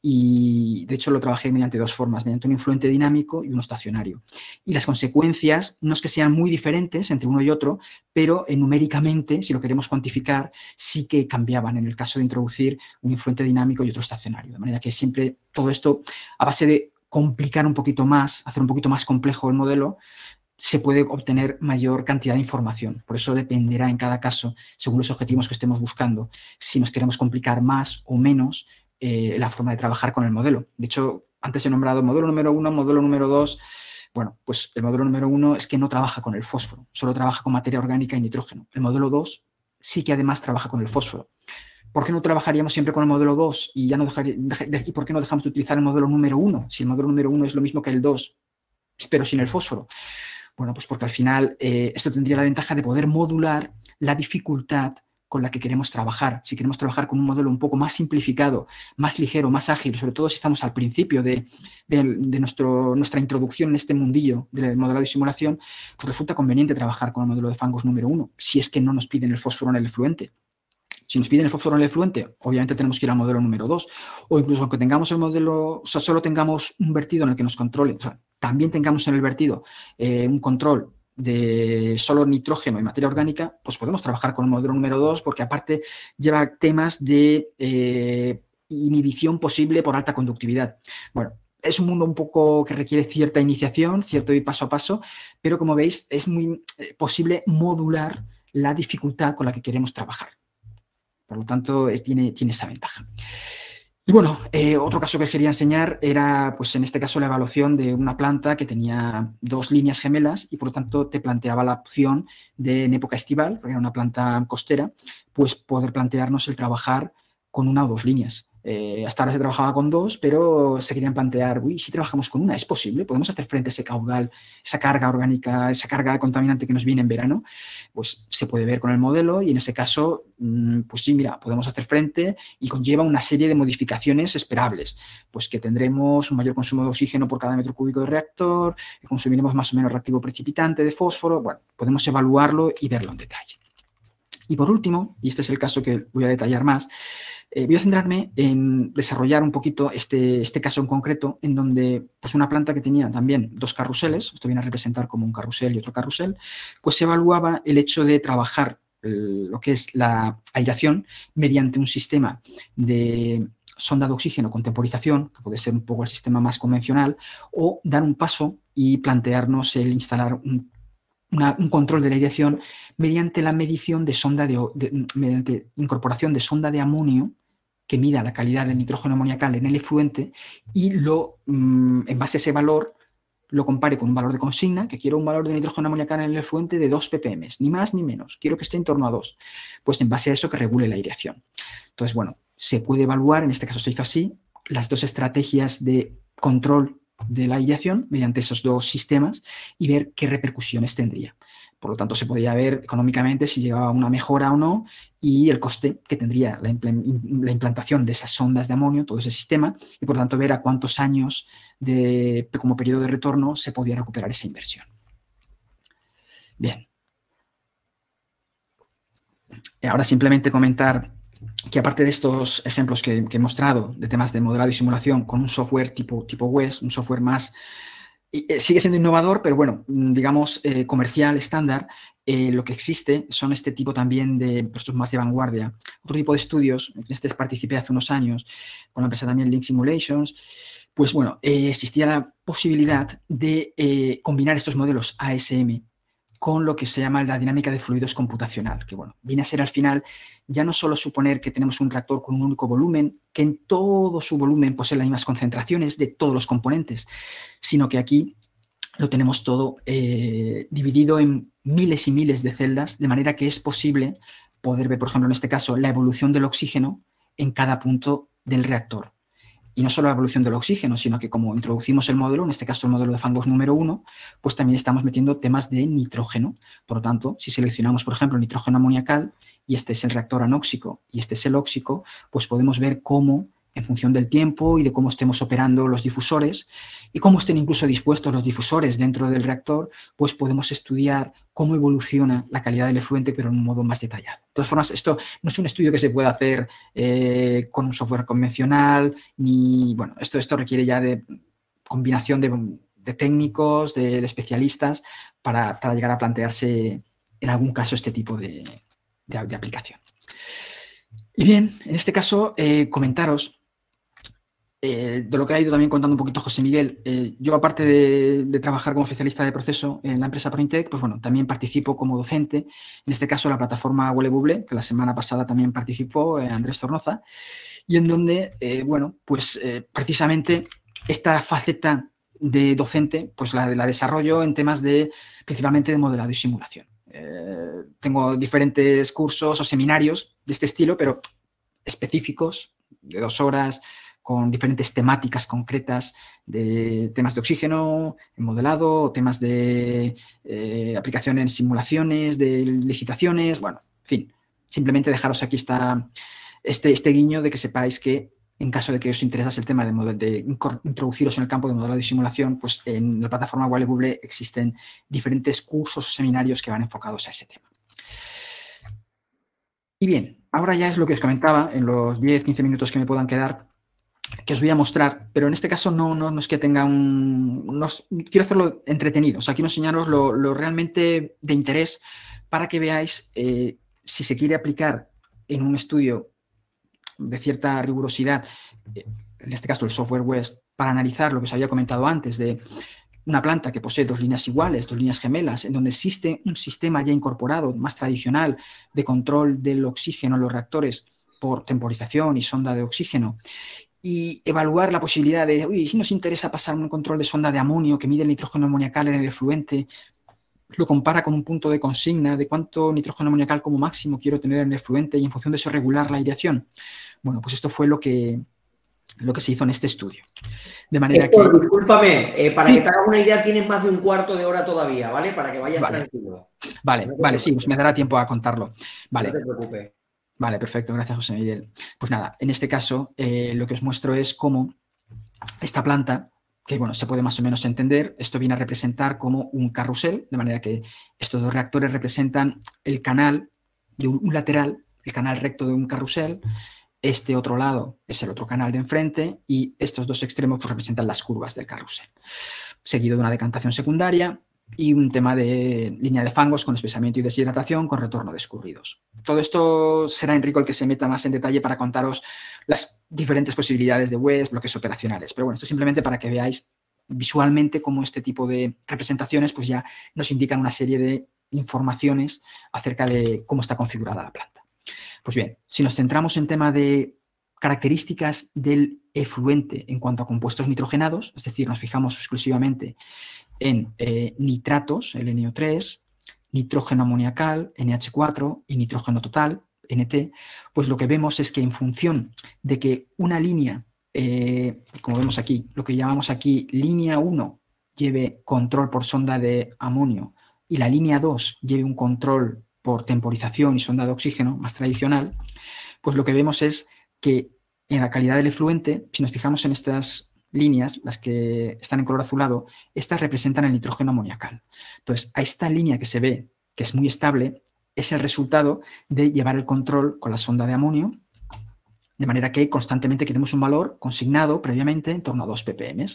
y, de hecho, lo trabajé mediante dos formas, mediante un influente dinámico y uno estacionario. Y las consecuencias no es que sean muy diferentes entre uno y otro, pero eh, numéricamente, si lo queremos cuantificar, sí que cambiaban en el caso de introducir un influente dinámico y otro estacionario. De manera que siempre todo esto, a base de complicar un poquito más, hacer un poquito más complejo el modelo, se puede obtener mayor cantidad de información. Por eso dependerá en cada caso, según los objetivos que estemos buscando, si nos queremos complicar más o menos eh, la forma de trabajar con el modelo. De hecho, antes he nombrado modelo número uno, modelo número dos. Bueno, pues el modelo número uno es que no trabaja con el fósforo, solo trabaja con materia orgánica y nitrógeno. El modelo dos sí que además trabaja con el fósforo. ¿Por qué no trabajaríamos siempre con el modelo dos y ya no dejar, y por qué no dejamos de utilizar el modelo número uno? Si el modelo número uno es lo mismo que el dos, pero sin el fósforo. Bueno, pues porque al final eh, esto tendría la ventaja de poder modular la dificultad con la que queremos trabajar. Si queremos trabajar con un modelo un poco más simplificado, más ligero, más ágil, sobre todo si estamos al principio de, de, de nuestro, nuestra introducción en este mundillo del modelado y simulación, pues resulta conveniente trabajar con el modelo de fangos número uno, si es que no nos piden el fósforo en el efluente. Si nos piden el fósforo en el efluente, obviamente tenemos que ir al modelo número dos, o incluso aunque tengamos el modelo, o sea, solo tengamos un vertido en el que nos controle, o sea, también tengamos en el vertido eh, un control de solo nitrógeno y materia orgánica, pues podemos trabajar con el modelo número dos porque aparte lleva temas de eh, inhibición posible por alta conductividad. Bueno, es un mundo un poco que requiere cierta iniciación, cierto ir paso a paso, pero como veis es muy eh, posible modular la dificultad con la que queremos trabajar. Por lo tanto, es, tiene, tiene esa ventaja. Y bueno, eh, otro caso que os quería enseñar era, pues en este caso, la evaluación de una planta que tenía dos líneas gemelas y, por lo tanto, te planteaba la opción de, en época estival, porque era una planta costera, pues poder plantearnos el trabajar con una o dos líneas. Eh, hasta ahora se trabajaba con dos, pero se querían plantear, uy, si trabajamos con una, ¿es posible? ¿Podemos hacer frente a ese caudal, esa carga orgánica, esa carga contaminante que nos viene en verano? Pues se puede ver con el modelo y en ese caso, pues sí, mira, podemos hacer frente y conlleva una serie de modificaciones esperables. Pues que tendremos un mayor consumo de oxígeno por cada metro cúbico de reactor, que consumiremos más o menos reactivo precipitante de fósforo. Bueno, podemos evaluarlo y verlo en detalle. Y por último, y este es el caso que voy a detallar más, Eh, voy a centrarme en desarrollar un poquito este, este caso en concreto, en donde pues una planta que tenía también dos carruseles, esto viene a representar como un carrusel y otro carrusel, pues se evaluaba el hecho de trabajar eh, lo que es la aireación mediante un sistema de sonda de oxígeno con temporización, que puede ser un poco el sistema más convencional, o dar un paso y plantearnos el instalar un Una, un control de la aireación mediante la medición de sonda de, de, mediante incorporación de sonda de amonio que mida la calidad del nitrógeno amoniacal en el efluente y lo, mmm, en base a ese valor lo compare con un valor de consigna, que quiero un valor de nitrógeno amoniacal en el efluente de dos ppm, ni más ni menos, quiero que esté en torno a dos, pues en base a eso que regule la aireación. Entonces, bueno, se puede evaluar, en este caso se hizo así, las dos estrategias de control de la aireación mediante esos dos sistemas y ver qué repercusiones tendría. Por lo tanto, se podía ver económicamente si llegaba a una mejora o no y el coste que tendría la, impl la implantación de esas sondas de amonio, todo ese sistema, y por lo tanto ver a cuántos años de, como periodo de retorno se podía recuperar esa inversión. Bien. Y ahora simplemente comentar que aparte de estos ejemplos que, que he mostrado de temas de modelado y simulación con un software tipo, tipo W E S, un software más, eh, sigue siendo innovador, pero bueno, digamos eh, comercial, estándar, eh, lo que existe son este tipo también de puestos más de vanguardia. Otro tipo de estudios, en este participé hace unos años con la empresa también Link Simulations, pues bueno, eh, existía la posibilidad de eh, combinar estos modelos A S M con lo que se llama la dinámica de fluidos computacional, que bueno, viene a ser al final ya no solo suponer que tenemos un reactor con un único volumen, que en todo su volumen posee las mismas concentraciones de todos los componentes, sino que aquí lo tenemos todo eh, dividido en miles y miles de celdas, de manera que es posible poder ver, por ejemplo, en este caso, la evolución del oxígeno en cada punto del reactor. Y no solo la evolución del oxígeno, sino que como introducimos el módulo, en este caso el módulo de fangos número uno, pues también estamos metiendo temas de nitrógeno. Por lo tanto, si seleccionamos, por ejemplo, nitrógeno amoniacal, y este es el reactor anóxico y este es el óxico, pues podemos ver cómo, en función del tiempo y de cómo estemos operando los difusores y cómo estén incluso dispuestos los difusores dentro del reactor, pues podemos estudiar cómo evoluciona la calidad del efluente, pero en un modo más detallado. De todas formas, esto no es un estudio que se pueda hacer eh, con un software convencional, ni, bueno, esto, esto requiere ya de combinación de, de técnicos, de, de especialistas, para, para llegar a plantearse en algún caso este tipo de, de, de aplicación. Y bien, en este caso, eh, comentaros Eh, de lo que ha ido también contando un poquito José Miguel. Eh, yo, aparte de, de trabajar como especialista de proceso en la empresa Prointec, pues bueno, también participo como docente, en este caso la plataforma Huele Buble, que la semana pasada también participó eh, Andrés Zornoza, y en donde, eh, bueno, pues eh, precisamente esta faceta de docente, pues la, la desarrollo en temas de, principalmente de modelado y simulación. Eh, tengo diferentes cursos o seminarios de este estilo, pero específicos, de dos horas, con diferentes temáticas concretas de temas de oxígeno, en modelado, temas de eh, aplicación en simulaciones, de licitaciones, bueno, en fin, simplemente dejaros aquí esta, este, este guiño de que sepáis que en caso de que os interesase el tema de, model, de introduciros en el campo de modelado y simulación, pues en la plataforma Huele Buble existen diferentes cursos o seminarios que van enfocados a ese tema. Y bien, ahora ya es lo que os comentaba en los diez a quince minutos que me puedan quedar, que os voy a mostrar, pero en este caso no, no, no es que tenga un... No, quiero hacerlo entretenido, o sea, quiero enseñaros lo, lo realmente de interés para que veáis eh, si se quiere aplicar en un estudio de cierta rigurosidad, eh, en este caso el software West, para analizar lo que os había comentado antes de una planta que posee dos líneas iguales, dos líneas gemelas, en donde existe un sistema ya incorporado, más tradicional, de control del oxígeno en los reactores por temporización y sonda de oxígeno, y evaluar la posibilidad de, uy, si nos interesa pasar un control de sonda de amonio que mide el nitrógeno amoniacal en el efluente, lo compara con un punto de consigna de cuánto nitrógeno amoniacal como máximo quiero tener en el efluente y en función de eso regular la aireación. Bueno, pues esto fue lo que, lo que se hizo en este estudio. De manera Héctor, que... discúlpame, eh, para sí. que te hagas una idea tienes más de un cuarto de hora todavía, ¿vale? Para que vayas Vale. tranquilo. Vale, No vale, sí, pues me dará tiempo a contarlo. Vale. No te preocupes. Vale, perfecto, gracias José Miguel. Pues nada, en este caso eh, lo que os muestro es cómo esta planta, que bueno, se puede más o menos entender, esto viene a representar como un carrusel, de manera que estos dos reactores representan el canal de un, un lateral, el canal recto de un carrusel, este otro lado es el otro canal de enfrente y estos dos extremos pues, representan las curvas del carrusel, seguido de una decantación secundaria y un tema de línea de fangos con espesamiento y deshidratación con retorno de escurridos. Todo esto será Enrico el que se meta más en detalle para contaros las diferentes posibilidades de webs, bloques operacionales. Pero bueno, esto simplemente para que veáis visualmente cómo este tipo de representaciones pues ya nos indican una serie de informaciones acerca de cómo está configurada la planta. Pues bien, si nos centramos en tema de características del efluente en cuanto a compuestos nitrogenados, es decir, nos fijamos exclusivamente en eh, nitratos, el N O tres, nitrógeno amoniacal, N H cuatro y nitrógeno total, N T, pues lo que vemos es que en función de que una línea, eh, como vemos aquí, lo que llamamos aquí línea uno lleve control por sonda de amonio y la línea dos lleve un control por temporización y sonda de oxígeno más tradicional, pues lo que vemos es que en la calidad del efluente, si nos fijamos en estas líneas, las que están en color azulado, estas representan el nitrógeno amoniacal. Entonces, a esta línea que se ve, que es muy estable, es el resultado de llevar el control con la sonda de amonio, de manera que constantemente queremos un valor consignado previamente en torno a dos ppm.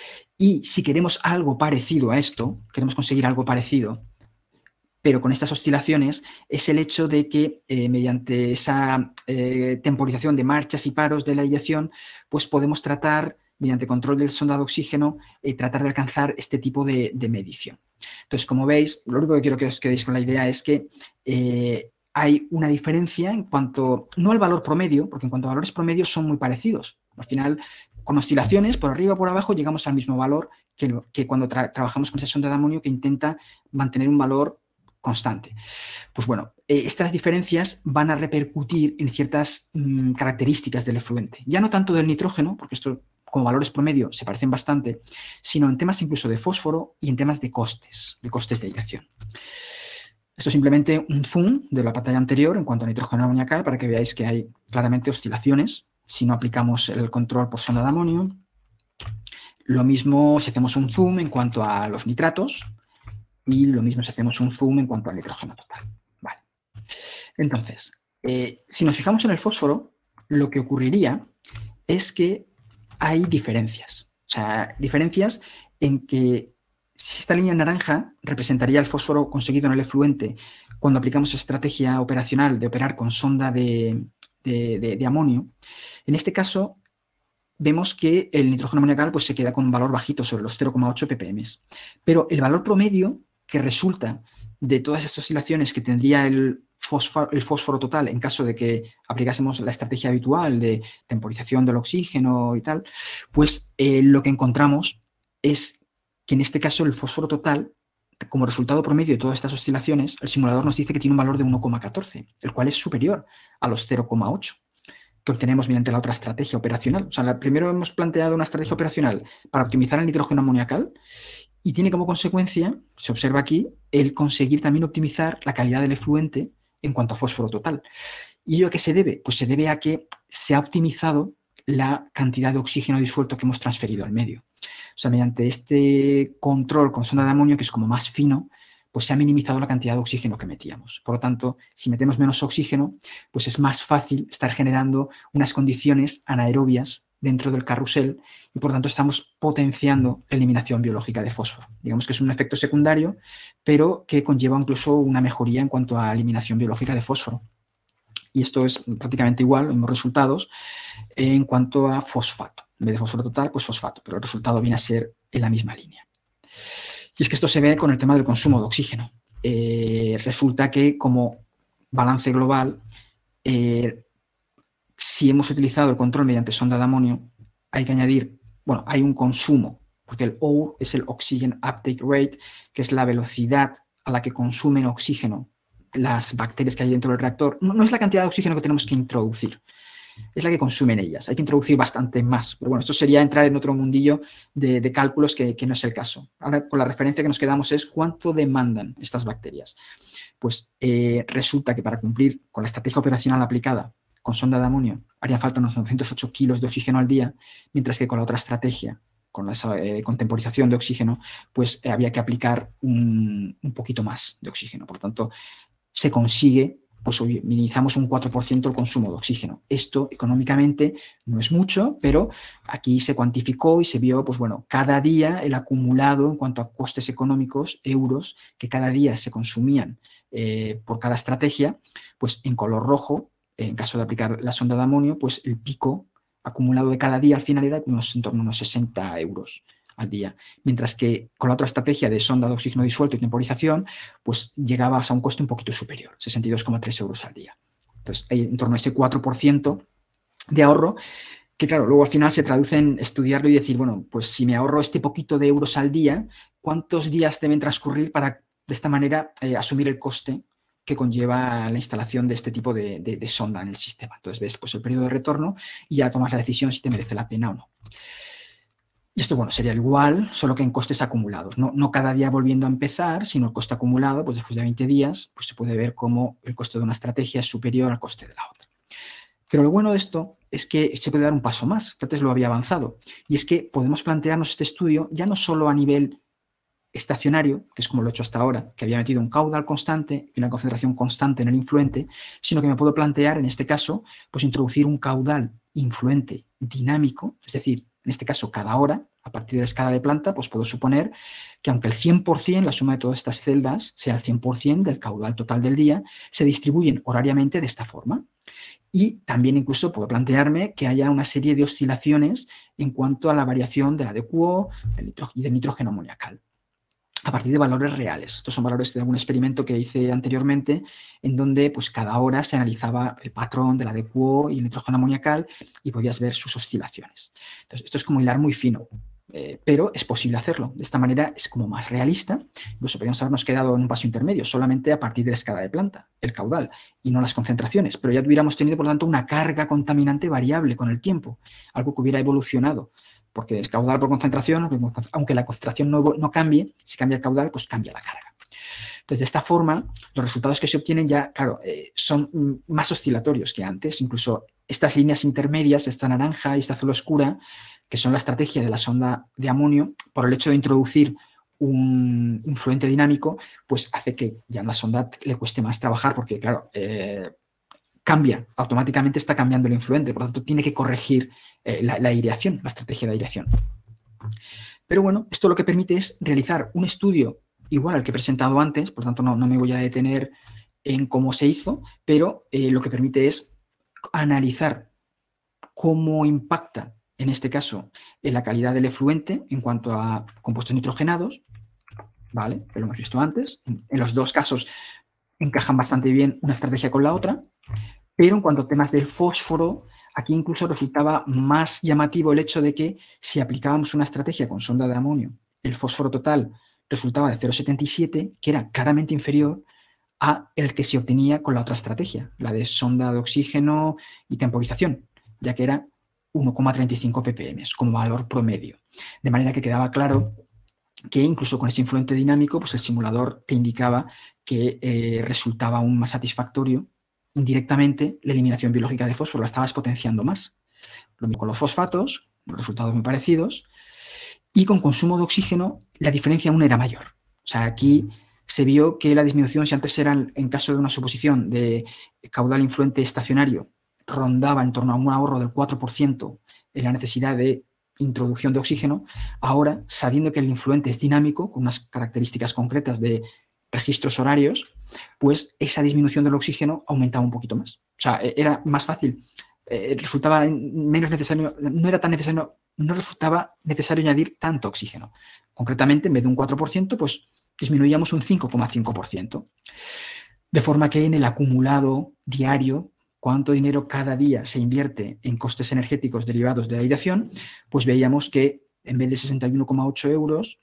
Y si queremos algo parecido a esto, queremos conseguir algo parecido, pero con estas oscilaciones, es el hecho de que eh, mediante esa eh, temporización de marchas y paros de la eyección, pues podemos tratar mediante control del sonda de oxígeno, eh, tratar de alcanzar este tipo de, de medición. Entonces, como veis, lo único que quiero que os quedéis con la idea es que eh, hay una diferencia en cuanto, no al valor promedio, porque en cuanto a valores promedios son muy parecidos. Al final, con oscilaciones por arriba o por abajo, llegamos al mismo valor que, lo, que cuando tra trabajamos con esa sonda de amonio que intenta mantener un valor constante. Pues bueno, eh, estas diferencias van a repercutir en ciertas mmm, características del efluente. Ya no tanto del nitrógeno, porque esto como valores promedio se parecen bastante, sino en temas incluso de fósforo y en temas de costes, de costes de aireación. Esto es simplemente un zoom de la pantalla anterior en cuanto a nitrógeno amoniacal para que veáis que hay claramente oscilaciones si no aplicamos el control por sonda de amonio. Lo mismo si hacemos un zoom en cuanto a los nitratos y lo mismo si hacemos un zoom en cuanto al nitrógeno total. Vale. Entonces, eh, si nos fijamos en el fósforo, lo que ocurriría es que hay diferencias. O sea, diferencias en que si esta línea naranja representaría el fósforo conseguido en el efluente cuando aplicamos estrategia operacional de operar con sonda de, de, de, de amonio, en este caso vemos que el nitrógeno amoniacal pues, se queda con un valor bajito sobre los cero coma ocho ppm. Pero el valor promedio que resulta de todas estas oscilaciones que tendría el fósforo, el fósforo total en caso de que aplicásemos la estrategia habitual de temporización del oxígeno y tal, pues eh, lo que encontramos es que en este caso el fósforo total, como resultado promedio de todas estas oscilaciones, el simulador nos dice que tiene un valor de uno coma catorce, el cual es superior a los cero coma ocho que obtenemos mediante la otra estrategia operacional. O sea, la, primero hemos planteado una estrategia operacional para optimizar el nitrógeno amoniacal y tiene como consecuencia, se observa aquí, el conseguir también optimizar la calidad del efluente en cuanto a fósforo total. ¿Y ello a qué se debe? Pues se debe a que se ha optimizado la cantidad de oxígeno disuelto que hemos transferido al medio. O sea, mediante este control con sonda de amonio, que es como más fino, pues se ha minimizado la cantidad de oxígeno que metíamos. Por lo tanto, si metemos menos oxígeno, pues es más fácil estar generando unas condiciones anaerobias dentro del carrusel y, por tanto, estamos potenciando la eliminación biológica de fósforo. Digamos que es un efecto secundario, pero que conlleva incluso una mejoría en cuanto a eliminación biológica de fósforo. Y esto es prácticamente igual, los mismos resultados, en cuanto a fosfato. En vez de fósforo total, pues fosfato, pero el resultado viene a ser en la misma línea. Y es que esto se ve con el tema del consumo de oxígeno. Eh, resulta que como balance global, eh, si hemos utilizado el control mediante sonda de amonio, hay que añadir, bueno, hay un consumo, porque el O es el Oxygen Uptake Rate, que es la velocidad a la que consumen oxígeno las bacterias que hay dentro del reactor. No, no es la cantidad de oxígeno que tenemos que introducir, es la que consumen ellas. Hay que introducir bastante más. Pero bueno, esto sería entrar en otro mundillo de, de cálculos que, que no es el caso. Ahora, con la referencia que nos quedamos es cuánto demandan estas bacterias. Pues eh, resulta que para cumplir con la estrategia operacional aplicada con sonda de amonio harían falta unos novecientos ocho kilos de oxígeno al día, mientras que con la otra estrategia, con la eh, contemporización de oxígeno, pues eh, había que aplicar un, un poquito más de oxígeno. Por lo tanto, se consigue, pues minimizamos un cuatro por ciento el consumo de oxígeno. Esto económicamente no es mucho, pero aquí se cuantificó y se vio, pues bueno, cada día el acumulado en cuanto a costes económicos, euros, que cada día se consumían eh, por cada estrategia, pues en color rojo, en caso de aplicar la sonda de amonio, pues el pico acumulado de cada día al final era unos, en torno a unos sesenta euros al día, mientras que con la otra estrategia de sonda de oxígeno disuelto y temporización, pues llegabas a un coste un poquito superior, sesenta y dos coma tres euros al día. Entonces, hay en torno a ese cuatro por ciento de ahorro, que claro, luego al final se traduce en estudiarlo y decir, bueno, pues si me ahorro este poquito de euros al día, ¿cuántos días deben transcurrir para de esta manera eh, asumir el coste que conlleva la instalación de este tipo de, de, de sonda en el sistema? Entonces ves pues, el periodo de retorno y ya tomas la decisión si te merece la pena o no. Y esto, bueno, sería igual, solo que en costes acumulados. No, no cada día volviendo a empezar, sino el coste acumulado, pues después de veinte días, pues se puede ver cómo el coste de una estrategia es superior al coste de la otra. Pero lo bueno de esto es que se puede dar un paso más, que antes lo había avanzado. Y es que podemos plantearnos este estudio ya no solo a nivel estacionario, que es como lo he hecho hasta ahora, que había metido un caudal constante y una concentración constante en el influente, sino que me puedo plantear, en este caso, pues introducir un caudal influente dinámico, es decir, en este caso cada hora, a partir de la escala de planta, pues puedo suponer que aunque el cien por cien, la suma de todas estas celdas, sea el cien por cien del caudal total del día, se distribuyen horariamente de esta forma. Y también incluso puedo plantearme que haya una serie de oscilaciones en cuanto a la variación de la de Q O y del nitrógeno amoniacal, a partir de valores reales. Estos son valores de algún experimento que hice anteriormente, en donde pues, cada hora se analizaba el patrón de la de Q O y el nitrógeno amoniacal y podías ver sus oscilaciones. Entonces, esto es como hilar muy fino, eh, pero es posible hacerlo. De esta manera es como más realista. Incluso podríamos habernos quedado en un paso intermedio, solamente a partir de la escala de planta, el caudal, y no las concentraciones. Pero ya hubiéramos tenido, por lo tanto, una carga contaminante variable con el tiempo, algo que hubiera evolucionado. Porque es caudal por concentración, aunque la concentración no, no cambie, si cambia el caudal, pues cambia la carga. Entonces, de esta forma, los resultados que se obtienen ya, claro, eh, son más oscilatorios que antes. Incluso estas líneas intermedias, esta naranja y esta azul oscura, que son la estrategia de la sonda de amonio, por el hecho de introducir un influente dinámico, pues hace que ya en la sonda le cueste más trabajar, porque, claro, eh, cambia, automáticamente está cambiando el influente, por lo tanto tiene que corregir eh, la, la aireación, la estrategia de aireación. Pero bueno, esto lo que permite es realizar un estudio igual al que he presentado antes, por lo tanto no, no me voy a detener en cómo se hizo, pero eh, lo que permite es analizar cómo impacta, en este caso, en la calidad del efluente en cuanto a compuestos nitrogenados, ¿vale? Que lo hemos visto antes. En los dos casos encajan bastante bien una estrategia con la otra. Pero en cuanto a temas del fósforo, aquí incluso resultaba más llamativo el hecho de que si aplicábamos una estrategia con sonda de amonio, el fósforo total resultaba de cero coma setenta y siete, que era claramente inferior a el que se obtenía con la otra estrategia, la de sonda de oxígeno y temporización, ya que era uno coma treinta y cinco ppm como valor promedio. De manera que quedaba claro que incluso con ese influente dinámico, pues el simulador te indicaba que eh, resultaba aún más satisfactorio. Indirectamente, la eliminación biológica de fósforo la estabas potenciando más. Lo mismo con los fosfatos, los resultados muy parecidos. Y con consumo de oxígeno, la diferencia aún era mayor. O sea, aquí se vio que la disminución, si antes era en caso de una suposición de caudal influente estacionario, rondaba en torno a un ahorro del cuatro por ciento en la necesidad de introducción de oxígeno, ahora, sabiendo que el influente es dinámico, con unas características concretas de registros horarios, pues esa disminución del oxígeno aumentaba un poquito más. O sea, era más fácil, eh, resultaba menos necesario, no era tan necesario, no resultaba necesario añadir tanto oxígeno. Concretamente, en vez de un cuatro por ciento, pues disminuíamos un cinco coma cinco por ciento. De forma que en el acumulado diario, cuánto dinero cada día se invierte en costes energéticos derivados de la aireación, pues veíamos que en vez de sesenta y uno coma ocho euros,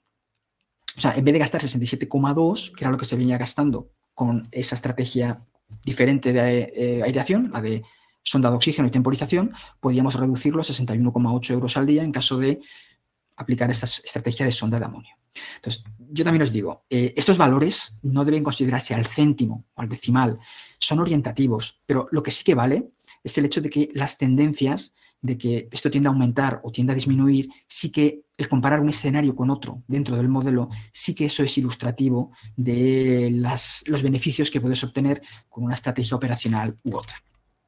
o sea, en vez de gastar sesenta y siete coma dos, que era lo que se venía gastando con esa estrategia diferente de eh, aireación, la de sonda de oxígeno y temporización, podíamos reducirlo a sesenta y uno coma ocho euros al día en caso de aplicar esta estrategia de sonda de amonio. Entonces, yo también os digo, eh, estos valores no deben considerarse al céntimo o al decimal, son orientativos, pero lo que sí que vale es el hecho de que las tendencias de que esto tiende a aumentar o tiende a disminuir, sí que el comparar un escenario con otro dentro del modelo, sí que eso es ilustrativo de las, los beneficios que puedes obtener con una estrategia operacional u otra.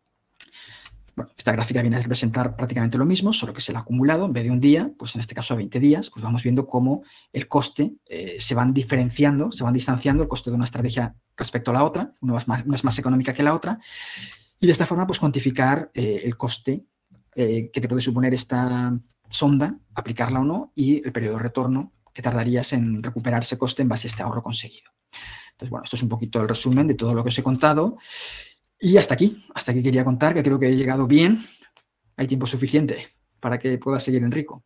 Bueno, esta gráfica viene a representar prácticamente lo mismo, solo que es el acumulado. En vez de un día, pues en este caso a veinte días, pues vamos viendo cómo el coste eh, se van diferenciando, se van distanciando el coste de una estrategia respecto a la otra. Una es más, una es más económica que la otra. Y de esta forma, pues cuantificar eh, el coste eh, que te puede suponer esta sonda, aplicarla o no, y el periodo de retorno que tardarías en recuperar ese coste en base a este ahorro conseguido. Entonces, bueno, esto es un poquito el resumen de todo lo que os he contado. Y hasta aquí, hasta aquí quería contar, que creo que he llegado bien. Hay tiempo suficiente para que pueda seguir Enrico.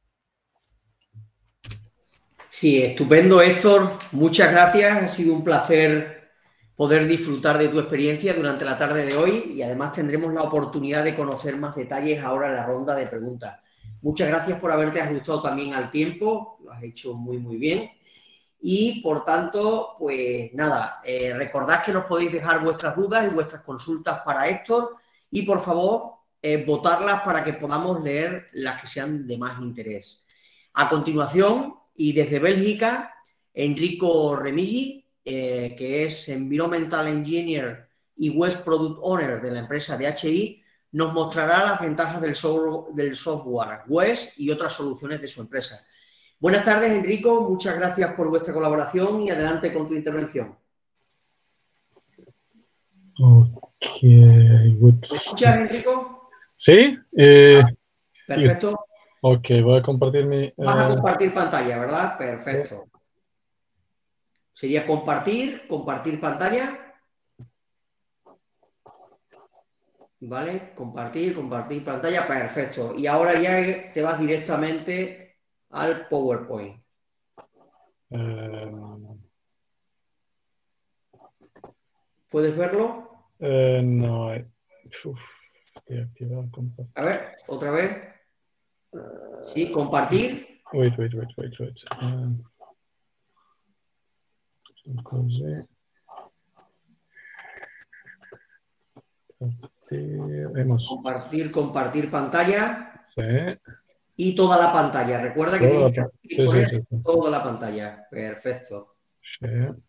Sí, estupendo, Héctor. Muchas gracias. Ha sido un placer poder disfrutar de tu experiencia durante la tarde de hoy y además tendremos la oportunidad de conocer más detalles ahora en la ronda de preguntas. Muchas gracias por haberte ajustado también al tiempo. Lo has hecho muy, muy bien. Y, por tanto, pues nada, eh, recordad que nos podéis dejar vuestras dudas y vuestras consultas para Héctor y, por favor, eh, votarlas para que podamos leer las que sean de más interés. A continuación, y desde Bélgica, Enrico Remigi, eh, que es Environmental Engineer y Waste Product Owner de la empresa D H I, nos mostrará las ventajas del, so del software W E S y otras soluciones de su empresa. Buenas tardes, Enrico. Muchas gracias por vuestra colaboración y adelante con tu intervención. Ok, good. ¿Me escuchas, Enrico? Sí. Eh, Perfecto. Ok, voy a compartir mi... Vas a eh, compartir pantalla, ¿verdad? Perfecto. Sería compartir, compartir pantalla. ¿Vale? Compartir, compartir pantalla, perfecto. Y ahora ya te vas directamente al PowerPoint. eh, ¿Puedes verlo? eh, no, eh, uf, deactivar compartir. A ver, otra vez. Sí, compartir. Wait, wait, wait, wait, wait. Eh, così. Partiremos. Compartir, compartir pantalla. Sí. Y toda la pantalla. Recuerda que Toda tienes la que sí, poner sí, sí, sí. toda la pantalla. Perfecto. Sí.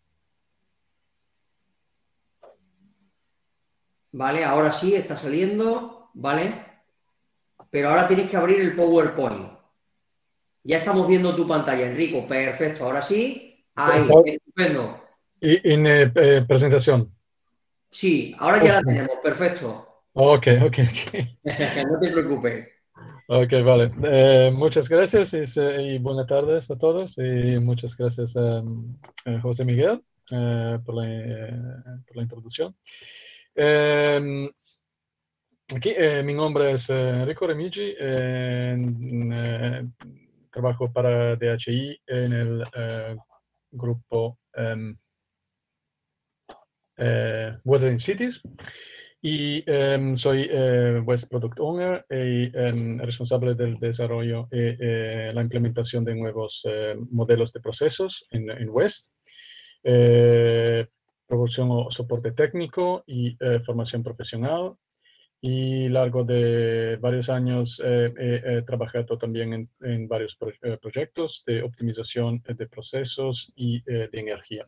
Vale, ahora sí, está saliendo. Vale. Pero ahora tienes que abrir el PowerPoint. Ya estamos viendo tu pantalla, Enrico. Perfecto. Ahora sí. Ahí. Estupendo. Y en eh, eh, presentación. Sí, ahora ya la Ok. tenemos. Perfecto. Ok, ok, ok. No te preocupes. Ok, vale. Eh, muchas gracias y, se- y buenas tardes a todos. Y muchas gracias a, a José Miguel eh, por, la, eh, por la introducción. Eh, aquí, eh, mi nombre es eh, Enrico Remigi. eh, eh, trabajo para D H I en el eh, grupo em, eh, Wuthering Cities. Y um, soy eh, West Product Owner y um, responsable del desarrollo y eh, la implementación de nuevos eh, modelos de procesos en, en West. Eh, proporciono soporte técnico y eh, formación profesional. Y a lo largo de varios años eh, he, he trabajado también en, en varios pro eh, proyectos de optimización de procesos y eh, de energía.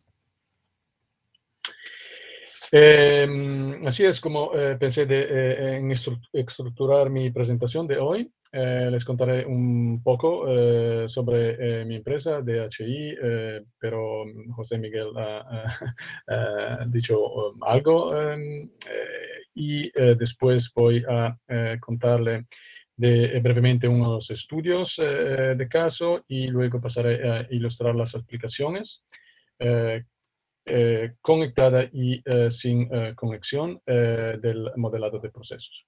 Eh, así es como eh, pensé de, eh, en estru estructurar mi presentación de hoy. Eh, les contaré un poco eh, sobre eh, mi empresa, D H I, eh, pero José Miguel ha, ha, ha dicho um, algo eh, y eh, después voy a eh, contarle de, brevemente unos estudios eh, de caso y luego pasaré a ilustrar las aplicaciones. Eh, Eh, conectada y eh, sin eh, conexión eh, del modelado de procesos.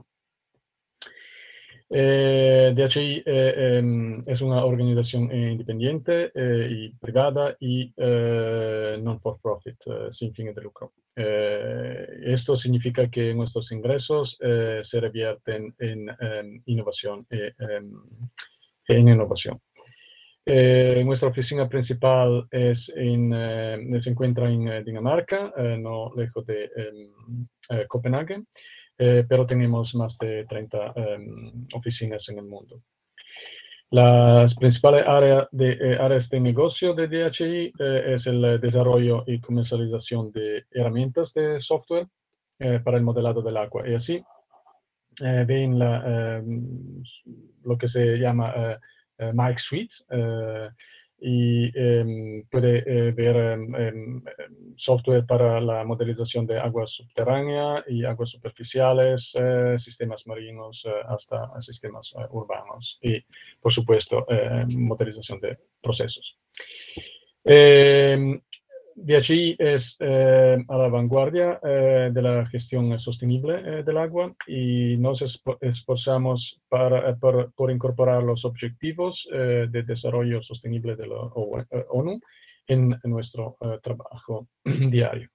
Eh, D H I eh, eh, es una organización independiente eh, y privada y eh, non-for-profit, eh, sin fines de lucro. Eh, esto significa que nuestros ingresos eh, se revierten en eh, innovación, eh, en innovación. Eh, nuestra oficina principal es en, eh, se encuentra en eh, Dinamarca, eh, no lejos de eh, Copenhague, eh, pero tenemos más de treinta eh, oficinas en el mundo. Las principales área de, eh, áreas de negocio de D H I eh, es el desarrollo y comercialización de herramientas de software eh, para el modelado del agua. Y así eh, ven la, eh, lo que se llama eh, Uh, Mike Suite uh, y um, puede uh, ver um, um, software para la modelización de aguas subterráneas y aguas superficiales, uh, sistemas marinos, uh, hasta sistemas uh, urbanos y, por supuesto, uh, modelización de procesos. Eh, D H I es eh, a la vanguardia eh, de la gestión sostenible eh, del agua y nos esforzamos para, por, por incorporar los objetivos eh, de desarrollo sostenible de la ONU en, en nuestro eh, trabajo diario.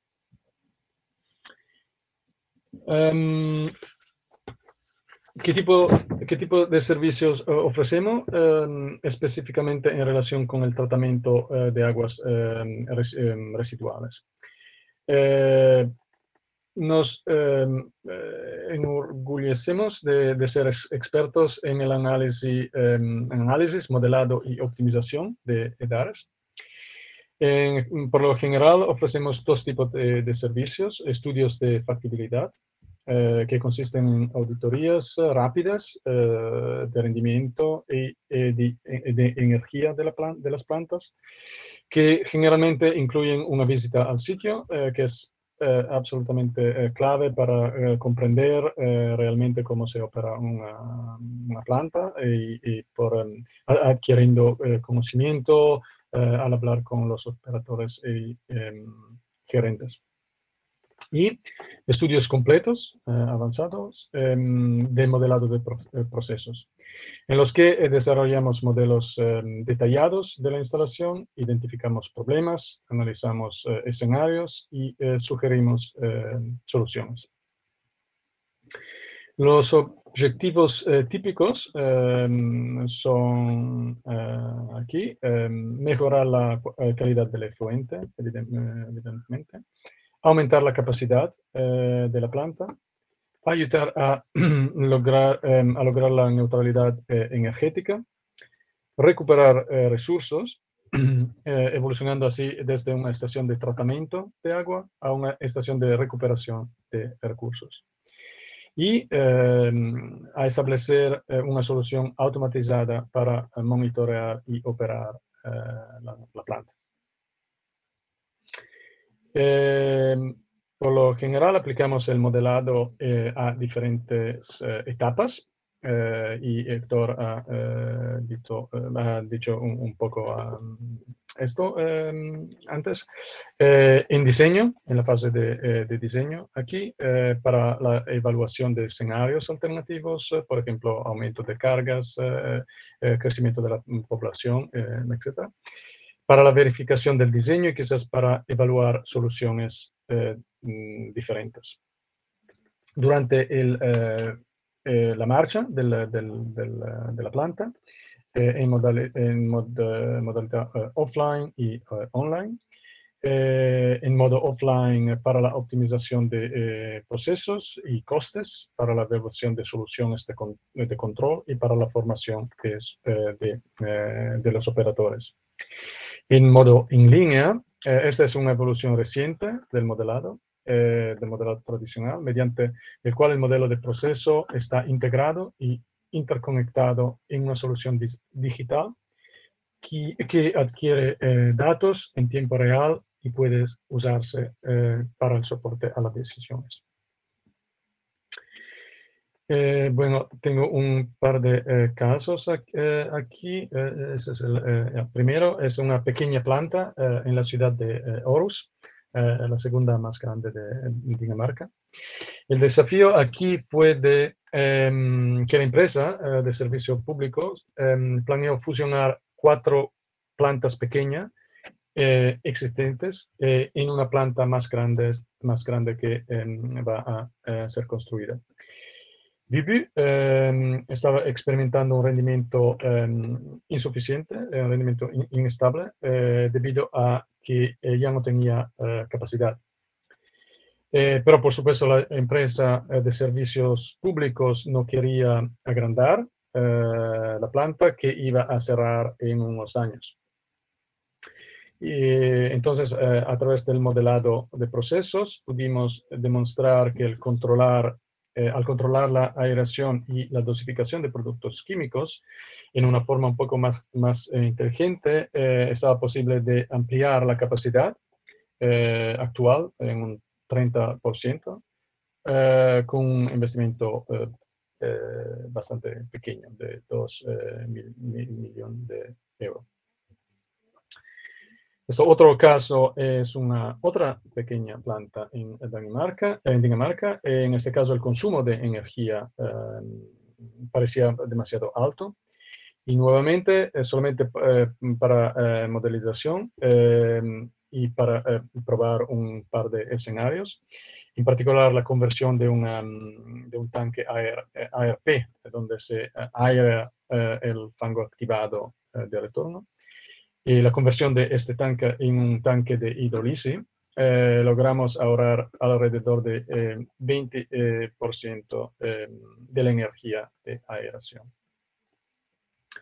Um, ¿Qué tipo, ¿Qué tipo de servicios uh, ofrecemos um, específicamente en relación con el tratamiento uh, de aguas um, res, um, residuales? Eh, nos eh, enorgullecemos de, de ser ex expertos en el análisis, eh, análisis, modelado y optimización de E D A R S. En, por lo general, ofrecemos dos tipos de, de servicios: estudios de factibilidad eh, que consisten en auditorías rápidas eh, de rendimiento y, y de, de energía de, la plan de las plantas, que generalmente incluyen una visita al sitio, eh, que es eh, absolutamente eh, clave para eh, comprender eh, realmente cómo se opera una, una planta y, y por um, adquiriendo eh, conocimiento eh, al hablar con los operadores y eh, gerentes. Y estudios completos, eh, avanzados, eh, de modelado de pro eh, procesos, en los que eh, desarrollamos modelos eh, detallados de la instalación, identificamos problemas, analizamos eh, escenarios y eh, sugerimos eh, soluciones. Los objetivos eh, típicos eh, son eh, aquí, eh, mejorar la eh, calidad del efluente, evidentemente, aumentar la capacidad eh, de la planta, ayudar a lograr, eh, a lograr la neutralidad eh, energética, recuperar eh, recursos, eh, evolucionando así desde una estación de tratamiento de agua a una estación de recuperación de recursos. Y eh, a establecer eh, una solución automatizada para eh, monitorear y operar eh, la, la planta. Eh, por lo general aplicamos el modelado eh, a diferentes eh, etapas eh, y Héctor ha, eh, dicho, ha dicho un, un poco um, esto eh, antes. Eh, en diseño, en la fase de, eh, de diseño, aquí eh, para la evaluación de escenarios alternativos, eh, por ejemplo, aumento de cargas, eh, eh, crecimiento de la población, eh, etcétera. Para la verificación del diseño y quizás para evaluar soluciones eh, diferentes. Durante el, eh, eh, la marcha del, del, del, de la planta, eh, en, modal, en mod, modalidad uh, offline y uh, online. Eh, en modo offline para la optimización de eh, procesos y costes, para la evaluación de soluciones de, con, de control y para la formación que es, eh, de, eh, de los operadores. En modo en línea, eh, esta es una evolución reciente del modelado, eh, del modelado tradicional, mediante el cual el modelo de proceso está integrado y interconectado en una solución digital que, que adquiere eh, datos en tiempo real y puede usarse eh, para el soporte a las decisiones. Eh, bueno, tengo un par de eh, casos aquí. Eh, aquí eh, ese es el, eh, el primero es una pequeña planta eh, en la ciudad de eh, Aarhus, eh, la segunda más grande de, de Dinamarca. El desafío aquí fue de eh, que la empresa eh, de servicios públicos eh, planeó fusionar cuatro plantas pequeñas eh, existentes eh, en una planta más grande, más grande que eh, va a eh, ser construida. Dibu eh, estaba experimentando un rendimiento eh, insuficiente, un rendimiento in inestable, eh, debido a que eh, ya no tenía eh, capacidad. Eh, pero por supuesto la empresa eh, de servicios públicos no quería agrandar eh, la planta que iba a cerrar en unos años. Y, entonces, eh, a través del modelado de procesos, pudimos demostrar que el controlar, eh, al controlar la aeración y la dosificación de productos químicos en una forma un poco más, más eh, inteligente, eh, estaba posible de ampliar la capacidad eh, actual en un treinta por ciento, eh, con un investimento eh, eh, bastante pequeño, de dos eh, mil, mil millones de euros. Este otro caso es una otra pequeña planta en Dinamarca. En, Dinamarca. En este caso, el consumo de energía eh, parecía demasiado alto. Y nuevamente, eh, solamente eh, para eh, modelización eh, y para eh, probar un par de escenarios, en particular la conversión de, una, de un tanque A R P, donde se aera eh, el fango activado eh, de retorno. Y la conversión de este tanque en un tanque de hidrólisis, eh, logramos ahorrar alrededor de eh, veinte por ciento eh, de la energía de aeración.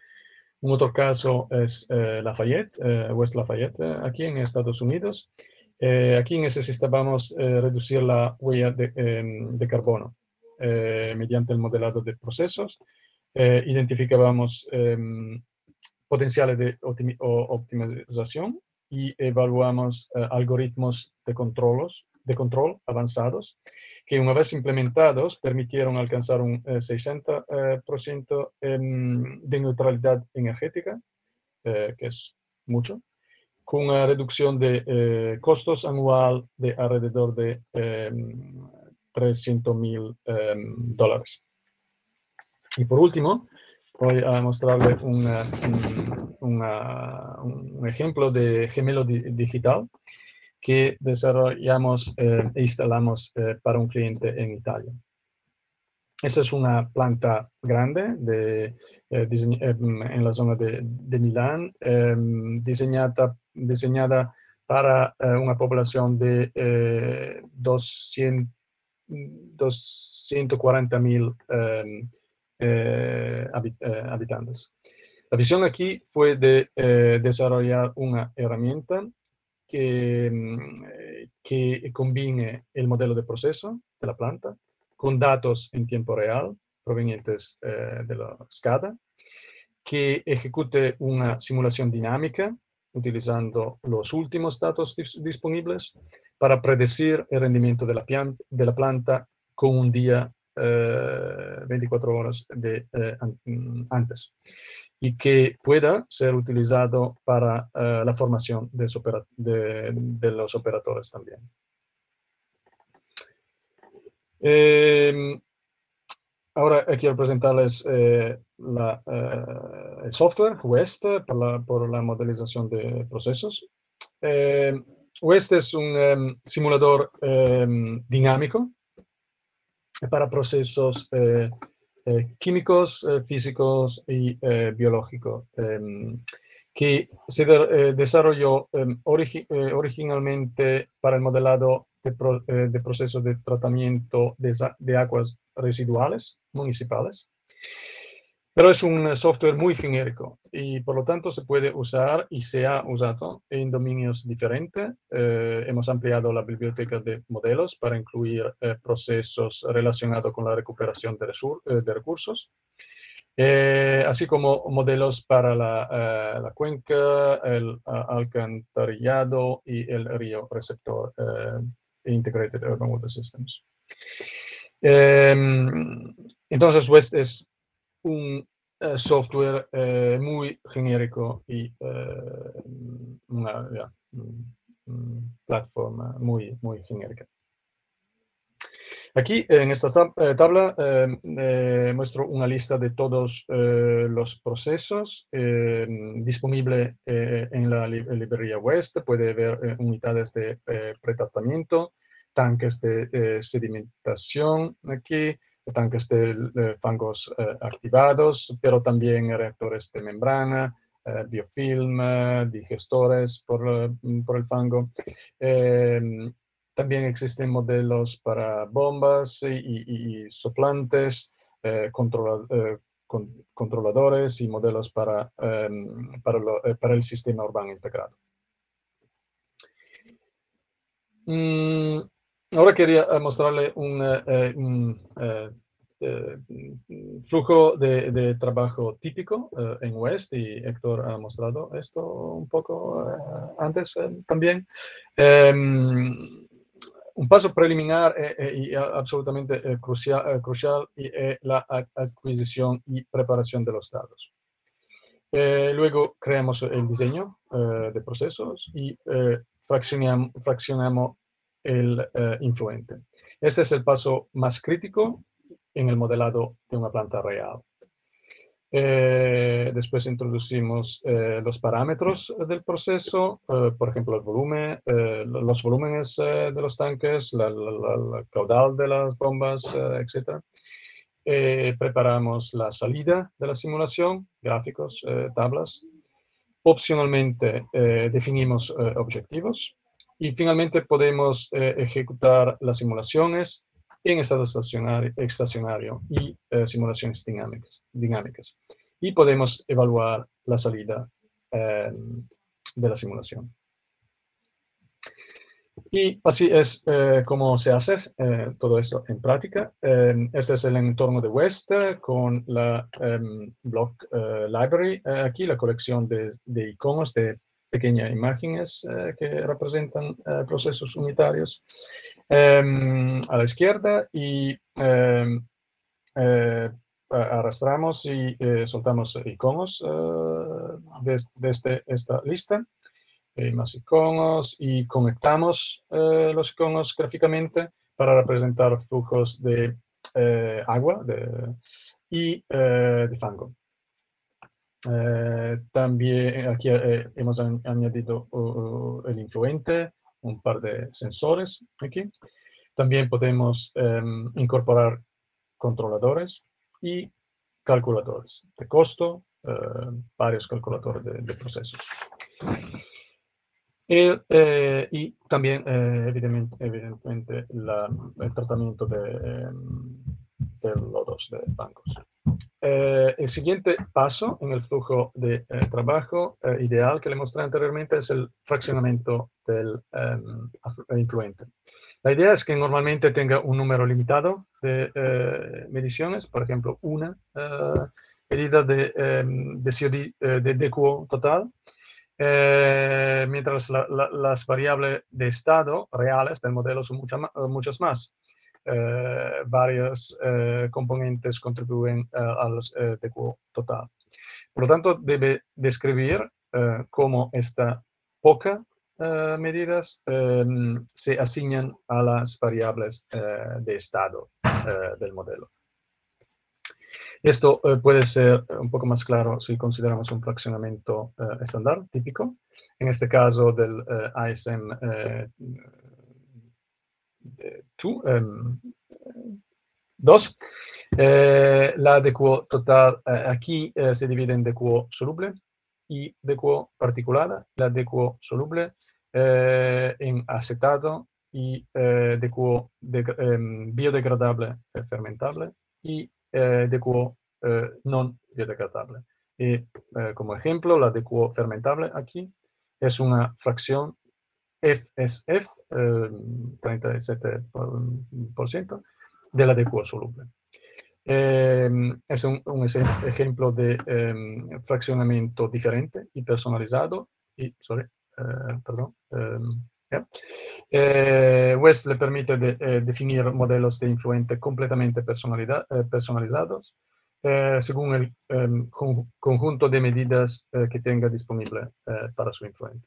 Un otro caso es eh, Lafayette, eh, West Lafayette, eh, aquí en Estados Unidos. Eh, aquí necesitábamos eh, reducir la huella de, eh, de carbono eh, mediante el modelado de procesos. Eh, identificábamos eh, potenciales de optimi o optimización y evaluamos eh, algoritmos de, controlos, de control avanzados que una vez implementados permitieron alcanzar un eh, sesenta por ciento eh, de neutralidad energética, eh, que es mucho, con una reducción de eh, costos anual de alrededor de eh, trescientos mil eh, dólares. Y por último, voy a mostrarle una, una, un ejemplo de gemelo di digital que desarrollamos eh, e instalamos eh, para un cliente en Italia. Esa es una planta grande de, eh, eh, en la zona de, de Milán, eh, diseñada, diseñada para eh, una población de eh, doscientos cuarenta mil eh, eh, habit eh, habitantes. La visión aquí fue de eh, desarrollar una herramienta que, que combine el modelo de proceso de la planta con datos en tiempo real provenientes eh, de la SCADA, que ejecute una simulación dinámica utilizando los últimos datos dis disponibles para predecir el rendimiento de la, de la planta con un día, eh, veinticuatro horas de, eh, an antes, y que pueda ser utilizado para uh, la formación de, de, de los operadores también. Eh, ahora quiero presentarles eh, la, eh, el software West por la, por la modelización de procesos. Eh, West es un um, simulador um, dinámico para procesos eh, eh, químicos, eh, físicos y eh, biológicos, eh, que se de, eh, desarrolló eh, origi eh, originalmente para el modelado de, pro eh, de procesos de tratamiento de, de aguas residuales municipales. Pero es un software muy genérico y por lo tanto se puede usar y se ha usado en dominios diferentes. Eh, hemos ampliado la biblioteca de modelos para incluir eh, procesos relacionados con la recuperación de, eh, de recursos, eh, así como modelos para la, eh, la cuenca, el uh, alcantarillado y el río receptor eh, Integrated Urban Water Systems. Eh, entonces, pues es un uh, software uh, muy genérico y uh, una yeah, um, plataforma muy, muy genérica. Aquí en esta tabla eh, eh, muestro una lista de todos eh, los procesos eh, disponibles eh, en la li librería West. Puede ver eh, unidades de eh, pretratamiento, tanques de eh, sedimentación aquí, tanques de eh, fangos eh, activados, pero también reactores de membrana, eh, biofilm, eh, digestores por, por el fango. Eh, También existen modelos para bombas y, y, y soplantes, eh, controla, eh, con, controladores y modelos para, eh, para, lo, eh, para el sistema urbano integrado. Mm, ahora quería mostrarle un, eh, un eh, eh, flujo de, de trabajo típico eh, en West, y Héctor ha mostrado esto un poco eh, antes eh, también. Eh, Un paso preliminar eh, eh, y absolutamente eh, crucial, eh, crucial es la adquisición y preparación de los datos. Eh, luego creamos el diseño eh, de procesos y eh, fraccionamos, fraccionamos el eh, influente. Este es el paso más crítico en el modelado de una planta real. Eh, después introducimos eh, los parámetros del proceso, eh, por ejemplo, el volumen, eh, los volúmenes eh, de los tanques, la, la, la, la caudal de las bombas, eh, etcétera. Eh, preparamos la salida de la simulación, gráficos, eh, tablas. Opcionalmente eh, definimos eh, objetivos y finalmente podemos eh, ejecutar las simulaciones en estado estacionario, estacionario y eh, simulaciones dinámicas, dinámicas. Y podemos evaluar la salida eh, de la simulación. Y así es eh, como se hace eh, todo esto en práctica. Eh, este es el entorno de West con la um, Block uh, Library. Eh, aquí la colección de, de iconos, de pequeñas imágenes eh, que representan eh, procesos unitarios. Eh, a la izquierda y eh, eh, arrastramos y eh, soltamos iconos eh, desde de este, esta lista. Hay más iconos y conectamos eh, los iconos gráficamente para representar flujos de eh, agua de, y eh, de fango. Eh, también aquí eh, hemos añadido uh, el influente, un par de sensores aquí. También podemos eh, incorporar controladores y calculadores de costo, eh, varios calculadores de, de procesos. Y, eh, y también, eh, evidentemente, evidentemente la, el tratamiento de, eh, de lodos de bancos. Eh, el siguiente paso en el flujo de eh, trabajo eh, ideal que le mostré anteriormente es el fraccionamiento del eh, influente. La idea es que normalmente tenga un número limitado de eh, mediciones, por ejemplo, una eh, medida de, eh, de C O D, eh, de D Q O total, eh, mientras la, la, las variables de estado reales del modelo son mucha, muchas más. Eh, varios eh, componentes contribuyen eh, al eh, D Q O total. Por lo tanto, debe describir eh, cómo esta poca eh, medidas eh, se asignan a las variables eh, de estado eh, del modelo. Esto eh, puede ser un poco más claro si consideramos un fraccionamiento eh, estándar, típico. En este caso del eh, I S M dos, eh, la D Q O total eh, aquí eh, se divide en D Q O soluble y D Q O particulada. La D Q O soluble eh, en acetato y eh, D Q O de, eh, biodegradable eh, fermentable y eh, D Q O eh, non biodegradable. Y eh, como ejemplo, la D Q O fermentable aquí es una fracción F S F, eh, treinta y siete por ciento de la D Q O soluble. Eh, es un, un ejemplo de eh, fraccionamiento diferente y personalizado. Y, sorry, eh, perdón. Eh, yeah. eh, West le permite de, eh, definir modelos de influente completamente eh, personalizados eh, según el eh, con, conjunto de medidas eh, que tenga disponible eh, para su influente.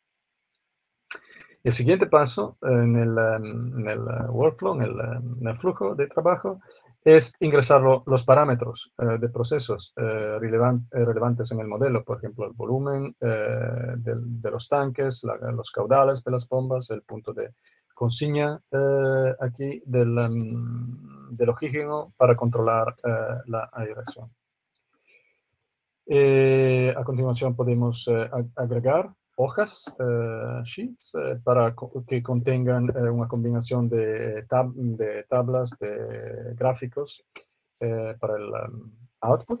El siguiente paso en el, en el workflow, en el, en el, flujo de trabajo, es ingresar lo, los parámetros eh, de procesos eh, relevan, eh, relevantes en el modelo, por ejemplo, el volumen eh, de, de los tanques, la, los caudales de las bombas, el punto de consigna eh, aquí del, um, del oxígeno para controlar eh, la aeración. Eh, a continuación podemos eh, agregar hojas, uh, sheets, uh, para co que contengan uh, una combinación de, tab de tablas, de gráficos uh, para el um, output.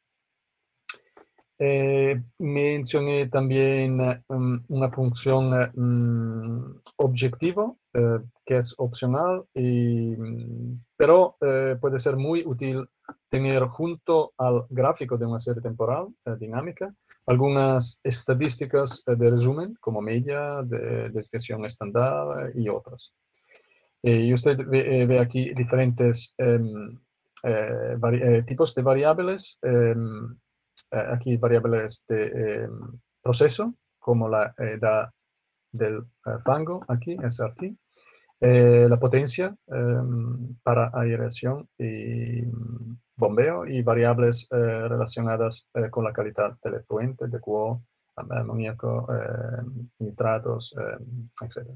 Eh, mencioné también um, una función um, objetivo, uh, que es opcional, y, pero uh, puede ser muy útil tener junto al gráfico de una serie temporal uh, dinámica algunas estadísticas uh, de resumen, como media, de desviación estándar y otras. Eh, y usted ve, eh, ve aquí diferentes um, eh, eh, tipos de variables. Um, aquí variables de eh, proceso, como la edad del eh, fango, aquí, S R T, eh, la potencia eh, para aeración y bombeo, y variables eh, relacionadas eh, con la calidad del efluente, de Q O, amoníaco, eh, nitratos, eh, etcétera.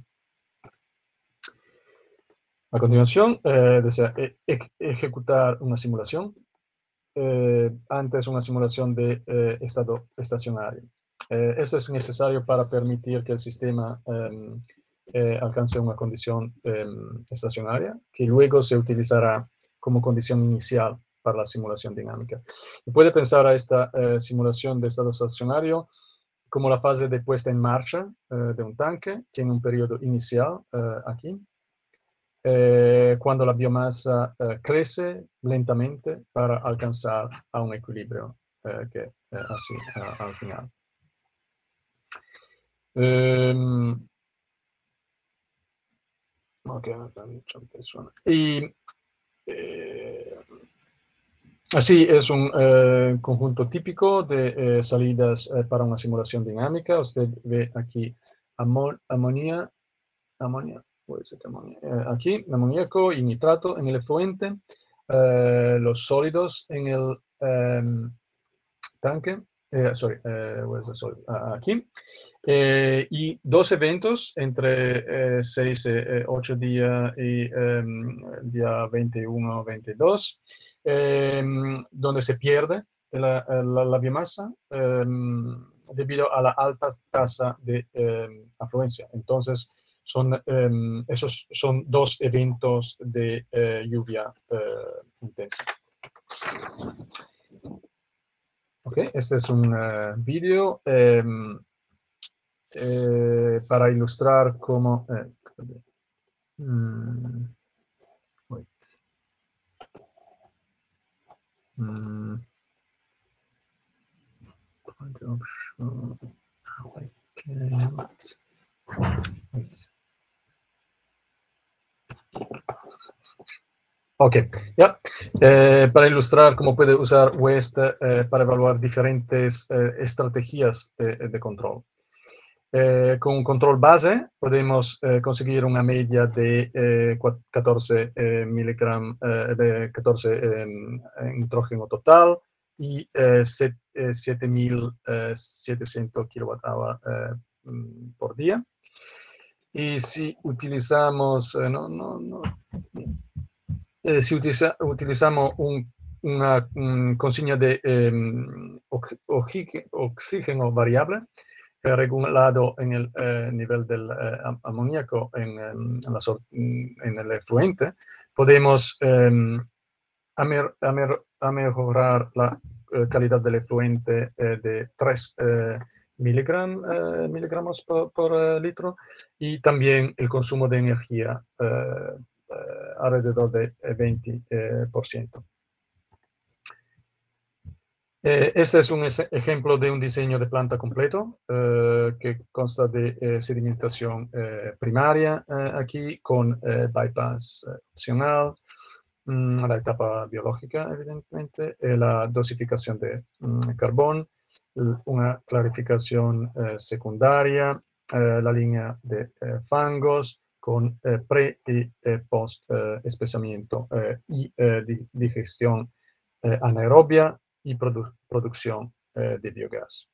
A continuación, eh, desea e e ejecutar una simulación. Eh, antes una simulación de eh, estado estacionario. Eh, eso es necesario para permitir que el sistema eh, eh, alcance una condición eh, estacionaria, que luego se utilizará como condición inicial para la simulación dinámica. Y puede pensar a esta eh, simulación de estado estacionario como la fase de puesta en marcha eh, de un tanque, tiene un periodo inicial eh, aquí, eh, cuando la biomasa eh, crece lentamente para alcanzar a un equilibrio eh, que eh, así uh, al final. Um, ok, y eh, así es un eh, conjunto típico de eh, salidas eh, para una simulación dinámica. Usted ve aquí amon amonía, amonía, puede ser amonía, eh, aquí amoníaco y nitrato en el efluente, eh, los sólidos en el eh, tanque, eh, sorry, eh, uh, aquí, eh, y dos eventos entre seis y ocho días y eh, día veintiuno veintidós, eh, donde se pierde la, la, la biomasa eh, debido a la alta tasa de eh, afluencia. Entonces, son, eh, esos son dos eventos de eh, lluvia eh, intensa. Ok, este es un uh, vídeo eh, eh, para ilustrar cómo... Eh, mm, wait. Mm, wait. Ok, ya. Eh, para ilustrar cómo puede usar WEST eh, para evaluar diferentes eh, estrategias de, de control. Eh, con un control base podemos eh, conseguir una media de eh, catorce eh, miligramos eh, de catorce eh, nitrógeno total y eh, siete mil setecientos kilowatt hora eh, por día. Y si utilizamos, eh, no, no, no, eh, si utiliza, utilizamos un, una un consigna de eh, oxígeno variable, regulado en el eh, nivel del eh, amoníaco en, en, la, en, el efluente, podemos eh, amer, amer, mejorar la eh, calidad del efluente eh, de tres eh, miligram, eh, miligramos por, por uh, litro, y también el consumo de energía eh, eh, alrededor de veinte por ciento. Eh, este es un ejemplo de un diseño de planta completo eh, que consta de eh, sedimentación eh, primaria eh, aquí con eh, bypass eh, opcional, mmm, la etapa biológica evidentemente, eh, la dosificación de mmm, carbón, una clarificación eh, secundaria, eh, la línea de eh, fangos con eh, pre y eh, post eh, espesamiento eh, y eh, di digestión eh, anaerobia y produ producción eh, de biogás.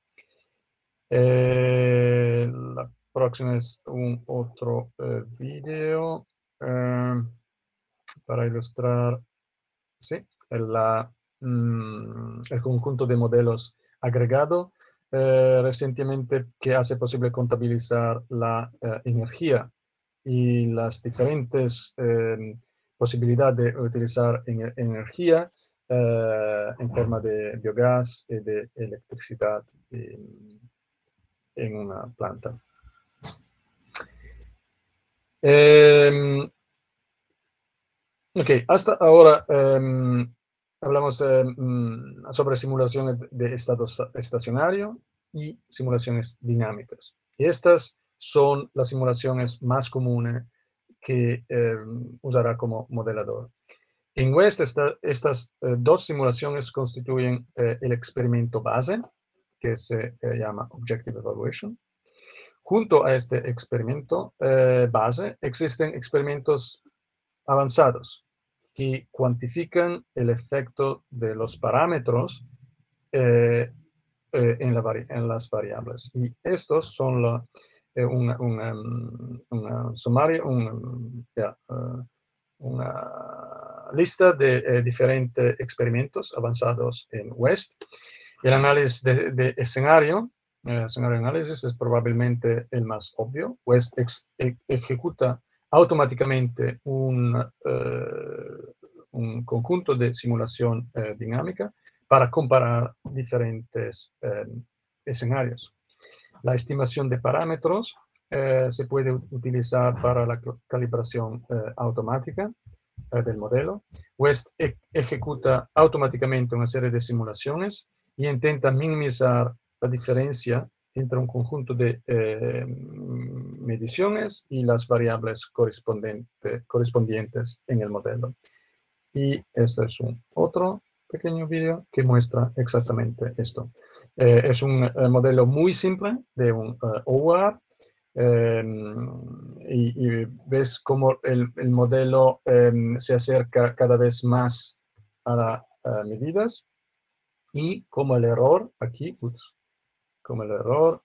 Eh, la próxima es un otro eh, video eh, para ilustrar sí, el, la, mm, el conjunto de modelos agregado eh, recientemente que hace posible contabilizar la eh, energía y las diferentes eh, posibilidades de utilizar en, energía eh, en forma de biogás y de electricidad en, en una planta. Eh, ok, hasta ahora eh, hablamos eh, sobre simulaciones de estado estacionario y simulaciones dinámicas. Y estas son las simulaciones más comunes que eh, usará como modelador. En WEST, esta, estas eh, dos simulaciones constituyen eh, el experimento base, que se eh, llama Objective Evaluation. Junto a este experimento eh, base, existen experimentos avanzados que cuantifican el efecto de los parámetros eh, eh, en, la en, las variables. Y estos son la, eh, una, una, una sumario, un, yeah, uh, una lista de eh, diferentes experimentos avanzados en WEST. El análisis de, de escenario, el escenario de análisis es probablemente el más obvio. WEST ex, ex, ejecuta automáticamente un, uh, un conjunto de simulación uh, dinámica para comparar diferentes uh, escenarios. La estimación de parámetros eh, se puede utilizar para la calibración eh, automática eh, del modelo. West e ejecuta automáticamente una serie de simulaciones y intenta minimizar la diferencia entre un conjunto de eh, mediciones y las variables correspondiente, correspondientes en el modelo. Y este es un otro pequeño vídeo que muestra exactamente esto. Eh, es un eh, modelo muy simple de un uh, O R, eh, y, y ves cómo el, el modelo eh, se acerca cada vez más a las uh, medidas, y como el error aquí, ups, como el error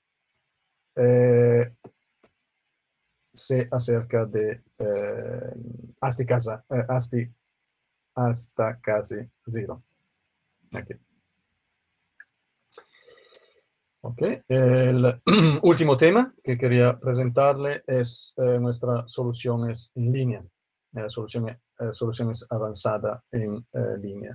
eh, se acerca de eh, hasta, casa, eh, hasta, hasta casi cero. Aquí. Ok, el último tema que quería presentarle es eh, nuestras soluciones en línea, eh, soluciones, eh, soluciones avanzadas en eh, línea.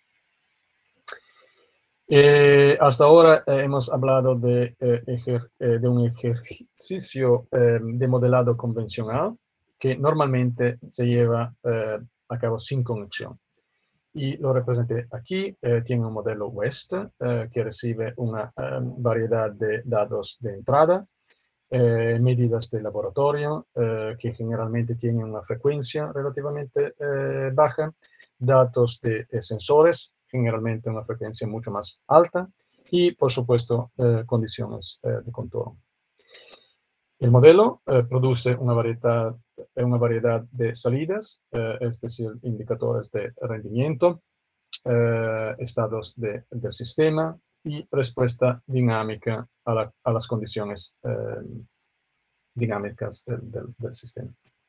Eh, hasta ahora eh, hemos hablado de, eh, ejer, eh, de un ejercicio eh, de modelado convencional que normalmente se lleva eh, a cabo sin conexión. Y lo representé aquí. Eh, tiene un modelo West eh, que recibe una eh, variedad de datos de entrada, eh, medidas de laboratorio eh, que generalmente tienen una frecuencia relativamente eh, baja, datos de eh, sensores, generalmente una frecuencia mucho más alta, y por supuesto eh, condiciones eh, de contorno. El modelo eh, produce una variedad, una variedad de salidas, eh, es decir, indicadores de rendimiento, eh, estados de, del sistema y respuesta dinámica a, la, a las condiciones eh, dinámicas del, del, del sistema.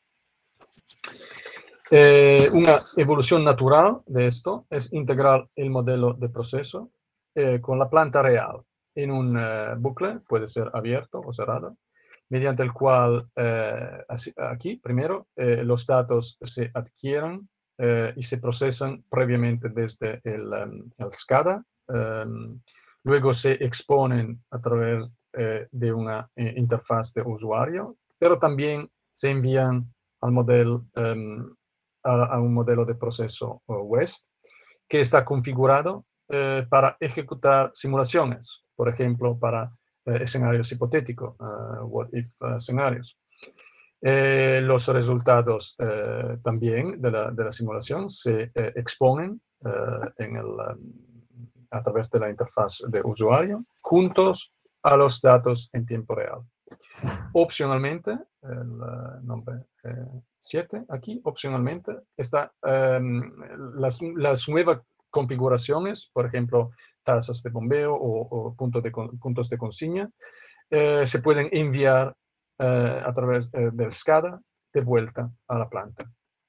Eh, una evolución natural de esto es integrar el modelo de proceso eh, con la planta real en un eh, bucle, puede ser abierto o cerrado, mediante el cual eh, así, aquí, primero, eh, los datos se adquieren eh, y se procesan previamente desde el, um, el SCADA, um, luego se exponen a través eh, de una eh, interfaz de usuario, pero también se envían al modelo, um, a, a, un modelo de proceso uh, West, que está configurado eh, para ejecutar simulaciones, por ejemplo, para eh, escenarios hipotéticos, uh, what if uh, escenarios. Eh, los resultados eh, también de la, de la simulación se eh, exponen eh, en el, um, a través de la interfaz de usuario, juntos a los datos en tiempo real. Opcionalmente, el uh, nombre siete eh, aquí, opcionalmente, está um, las, las nuevas configuraciones, por ejemplo, tasas de bombeo o, o puntos, de, puntos de consigna, eh, se pueden enviar eh, a través eh, del SCADA de vuelta a la planta.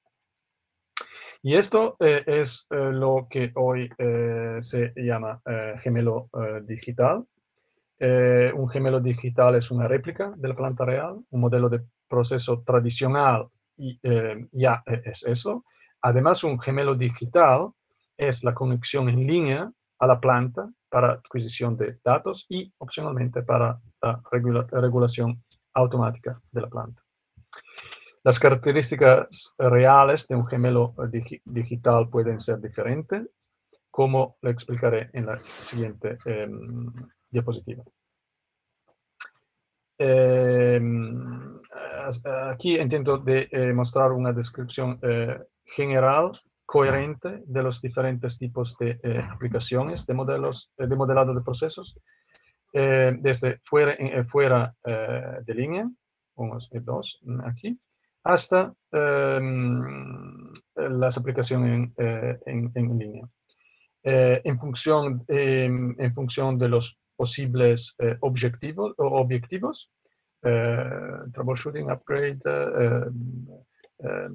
Y esto eh, es eh, lo que hoy eh, se llama eh, gemelo eh, digital. Eh, un gemelo digital es una réplica de la planta real, un modelo de proceso tradicional y, eh, ya es eso. Además, un gemelo digital es la conexión en línea a la planta para adquisición de datos y opcionalmente para la regula regulación automática de la planta. Las características reales de un gemelo dig digital pueden ser diferentes, como le explicaré en la siguiente eh, diapositiva. Eh, aquí intento de, eh, mostrar una descripción eh, general, coherente de los diferentes tipos de eh, aplicaciones de modelos eh, de modelado de procesos, eh, desde fuera, eh, fuera eh, de línea, unos y dos aquí, hasta eh, las aplicaciones en, eh, en, en línea. Eh, en, función, eh, en función de los posibles eh, objetivos, o objetivos, eh, troubleshooting, upgrade, eh, eh,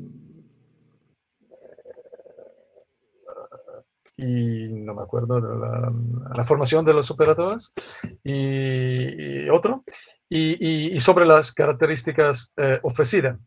y no me acuerdo de la, la formación de los operadores, y, y otro, y, y, y sobre las características eh, ofrecidas.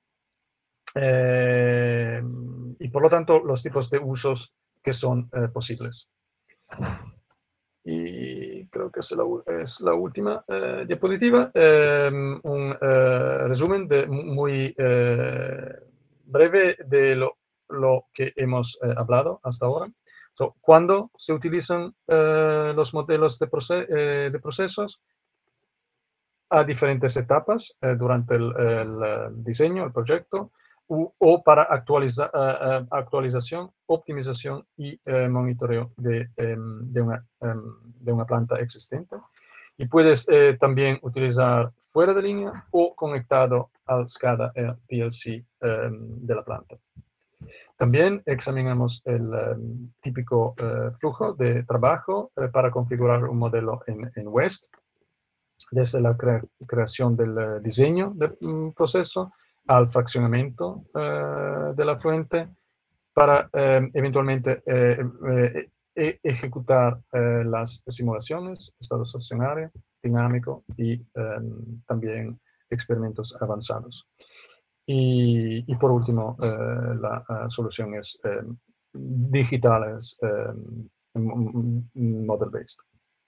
Eh, y por lo tanto, los tipos de usos que son eh, posibles. y creo que es la, es la última eh, diapositiva, eh, un eh, resumen de, muy eh, breve de lo, lo que hemos eh, hablado hasta ahora. So, ¿cuándo se utilizan eh, los modelos de, proce eh, de procesos? A diferentes etapas eh, durante el, el diseño, el proyecto, u, o para actualiza, uh, uh, actualización, optimización y uh, monitoreo de, um, de, una, um, de una planta existente. Y puedes eh, también utilizar fuera de línea o conectado al SCADA eh, P L C um, de la planta. También examinamos el um, típico uh, flujo de trabajo uh, para configurar un modelo en, en W E S T, desde la cre creación del uh, diseño del um, proceso al fraccionamiento uh, de la fuente para uh, eventualmente uh, uh, e ejecutar uh, las simulaciones, estado estacionario, dinámico y um, también experimentos avanzados. Y, y por último, uh, la uh, solución es um, digitales, um, model-based.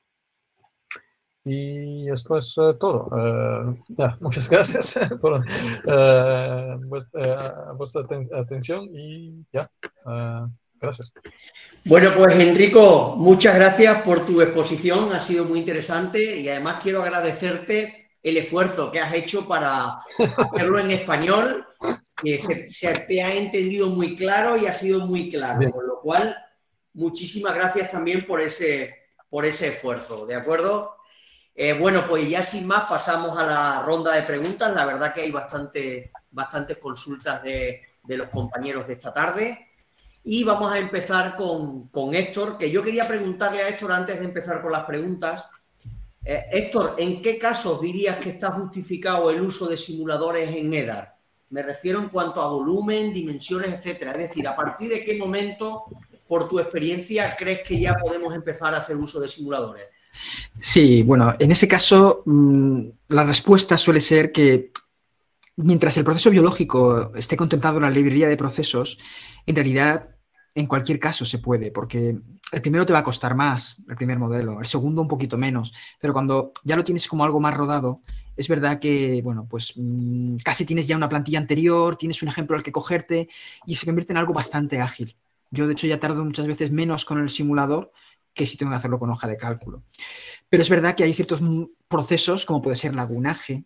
Y esto es uh, todo. Uh, yeah, muchas gracias por uh, vuestra, uh, vuestra aten atención y ya, yeah, uh, gracias. Bueno, pues Enrico, muchas gracias por tu exposición, ha sido muy interesante y además quiero agradecerte el esfuerzo que has hecho para hacerlo en español, que se, se te ha entendido muy claro y ha sido muy claro, Bien. Con lo cual, muchísimas gracias también por ese, por ese esfuerzo, ¿de acuerdo? Eh, bueno, pues ya sin más pasamos a la ronda de preguntas. La verdad que hay bastante, bastantes consultas de, de los compañeros de esta tarde. Y vamos a empezar con, con Héctor, que yo quería preguntarle a Héctor antes de empezar con las preguntas. Eh, Héctor, ¿en qué casos dirías que está justificado el uso de simuladores en E D A R? Me refiero en cuanto a volumen, dimensiones, etcétera. Es decir, ¿a partir de qué momento, por tu experiencia, crees que ya podemos empezar a hacer uso de simuladores? Sí, bueno, en ese caso mmm, la respuesta suele ser que mientras el proceso biológico esté contemplado en la librería de procesos, en realidad en cualquier caso se puede, porque el primero te va a costar más, el primer modelo, el segundo un poquito menos, pero cuando ya lo tienes como algo más rodado, es verdad que, bueno, pues mmm, casi tienes ya una plantilla anterior, tienes un ejemplo al que cogerte y se convierte en algo bastante ágil. Yo, de hecho, ya tardo muchas veces menos con el simulador que si tengo que hacerlo con hoja de cálculo. Pero es verdad que hay ciertos procesos, como puede ser lagunaje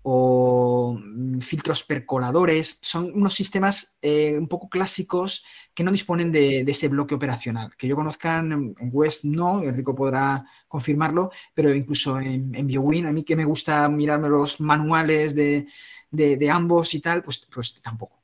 o filtros percoladores, son unos sistemas eh, un poco clásicos que no disponen de, de ese bloque operacional. Que yo conozca en, en W E S T no, Enrico podrá confirmarlo, pero incluso en, en BioWin, a mí que me gusta mirarme los manuales de, de, de ambos y tal, pues, pues tampoco.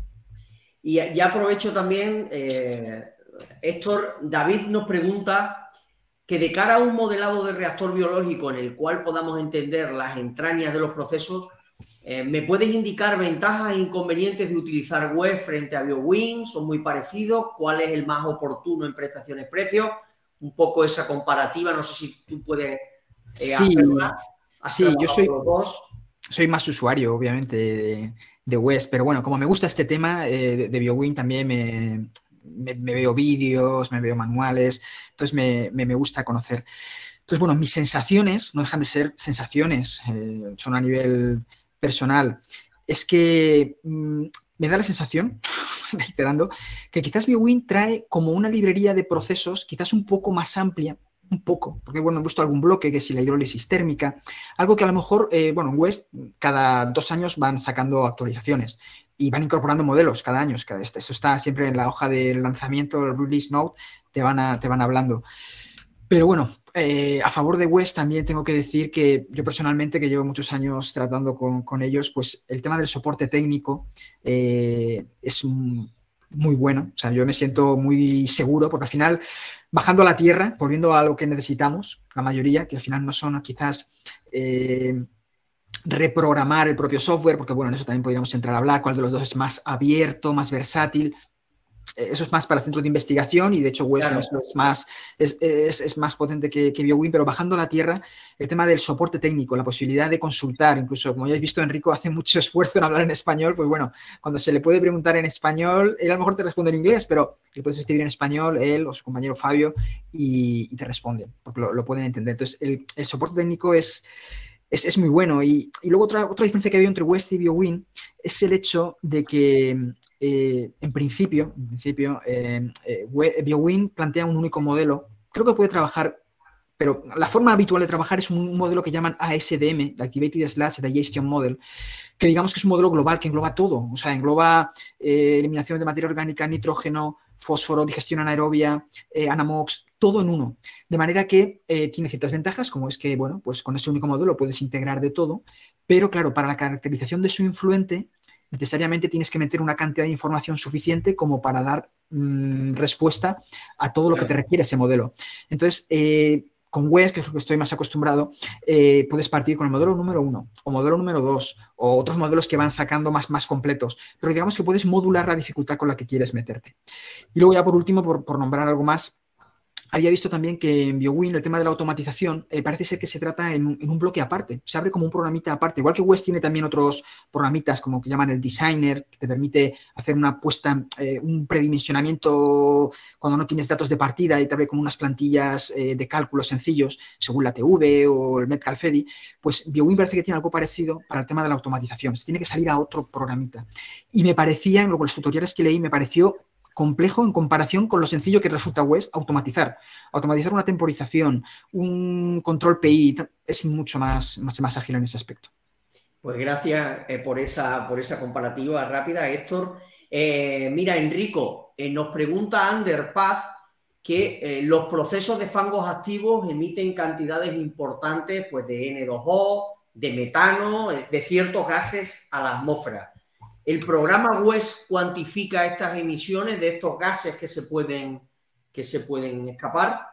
Y ya aprovecho también... Eh... Héctor, David nos pregunta que de cara a un modelado de reactor biológico en el cual podamos entender las entrañas de los procesos, eh, ¿me puedes indicar ventajas e inconvenientes de utilizar W E S frente a BioWin? ¿Son muy parecidos? ¿Cuál es el más oportuno en prestaciones-precios? Un poco esa comparativa, no sé si tú puedes eh, sí, hacerla. Sí, yo soy, soy más usuario, obviamente, de, de W E S, pero bueno, como me gusta este tema eh, de, de BioWin también me... Me, me veo vídeos, me veo manuales, entonces me, me, me gusta conocer. Entonces, bueno, mis sensaciones no dejan de ser sensaciones, eh, son a nivel personal. Es que mmm, me da la sensación, reiterando, que quizás BioWin trae como una librería de procesos quizás un poco más amplia, un poco, porque bueno, he visto algún bloque que si la hidrólisis térmica, algo que a lo mejor, eh, bueno, en W E S T cada dos años van sacando actualizaciones y van incorporando modelos cada año, cada, eso está siempre en la hoja de lanzamiento, el release note, te van, a, te van hablando. Pero bueno, eh, a favor de W E S T también tengo que decir que yo personalmente, que llevo muchos años tratando con, con ellos, pues el tema del soporte técnico eh, es un, muy bueno. O sea, yo me siento muy seguro porque al final, bajando a la tierra, volviendo a lo que necesitamos, la mayoría, que al final no son quizás eh, reprogramar el propio software, porque bueno, en eso también podríamos entrar a hablar, cuál de los dos es más abierto, más versátil. eso es más para centros de investigación y de hecho West claro. es, más, es, es, es más potente que, que BioWin, pero bajando a la tierra, el tema del soporte técnico, la posibilidad de consultar, incluso como ya habéis visto, Enrico hace mucho esfuerzo en hablar en español, pues bueno, cuando se le puede preguntar en español, él a lo mejor te responde en inglés, pero le puedes escribir en español, él o su compañero Fabio, y, y te responden, porque lo, lo pueden entender. Entonces, el, el soporte técnico es... Es, es muy bueno. Y, y luego otra, otra diferencia que veo entre West y BioWin es el hecho de que, eh, en principio, en principio eh, eh, BioWin plantea un único modelo. Creo que puede trabajar, pero la forma habitual de trabajar es un modelo que llaman A S D M, Activated Sludge Digestion Model, que digamos que es un modelo global que engloba todo. O sea, engloba eh, eliminación de materia orgánica, nitrógeno, fósforo, digestión anaerobia, eh, Anamox, todo en uno. De manera que eh, tiene ciertas ventajas, como es que, bueno, pues con ese único modelo puedes integrar de todo, pero claro, para la caracterización de su influente, necesariamente tienes que meter una cantidad de información suficiente como para dar mmm, respuesta a todo lo que te requiere ese modelo. Entonces, eh, con West, que es lo que estoy más acostumbrado, eh, puedes partir con el modelo número uno o modelo número dos o otros modelos que van sacando más, más completos, pero digamos que puedes modular la dificultad con la que quieres meterte. Y luego ya por último, por, por nombrar algo más, había visto también que en BioWin el tema de la automatización eh, parece ser que se trata en un, en un bloque aparte, se abre como un programita aparte, igual que West tiene también otros programitas como que llaman el Designer, que te permite hacer una puesta, eh, un predimensionamiento cuando no tienes datos de partida y te abre como unas plantillas eh, de cálculos sencillos según la T V o el Metcalfedi, pues BioWin parece que tiene algo parecido para el tema de la automatización, se tiene que salir a otro programita. Y me parecía, en los tutoriales que leí, me pareció complejo en comparación con lo sencillo que resulta West automatizar. Automatizar una temporización, un control P I, es mucho más, más, más ágil en ese aspecto. Pues gracias eh, por, esa, por esa comparativa rápida, Héctor. Eh, mira, Enrico, eh, nos pregunta Ander Paz que eh, los procesos de fangos activos emiten cantidades importantes pues, de N dos O, de metano, de ciertos gases a la atmósfera. ¿El programa West cuantifica estas emisiones de estos gases que se pueden, que se pueden escapar?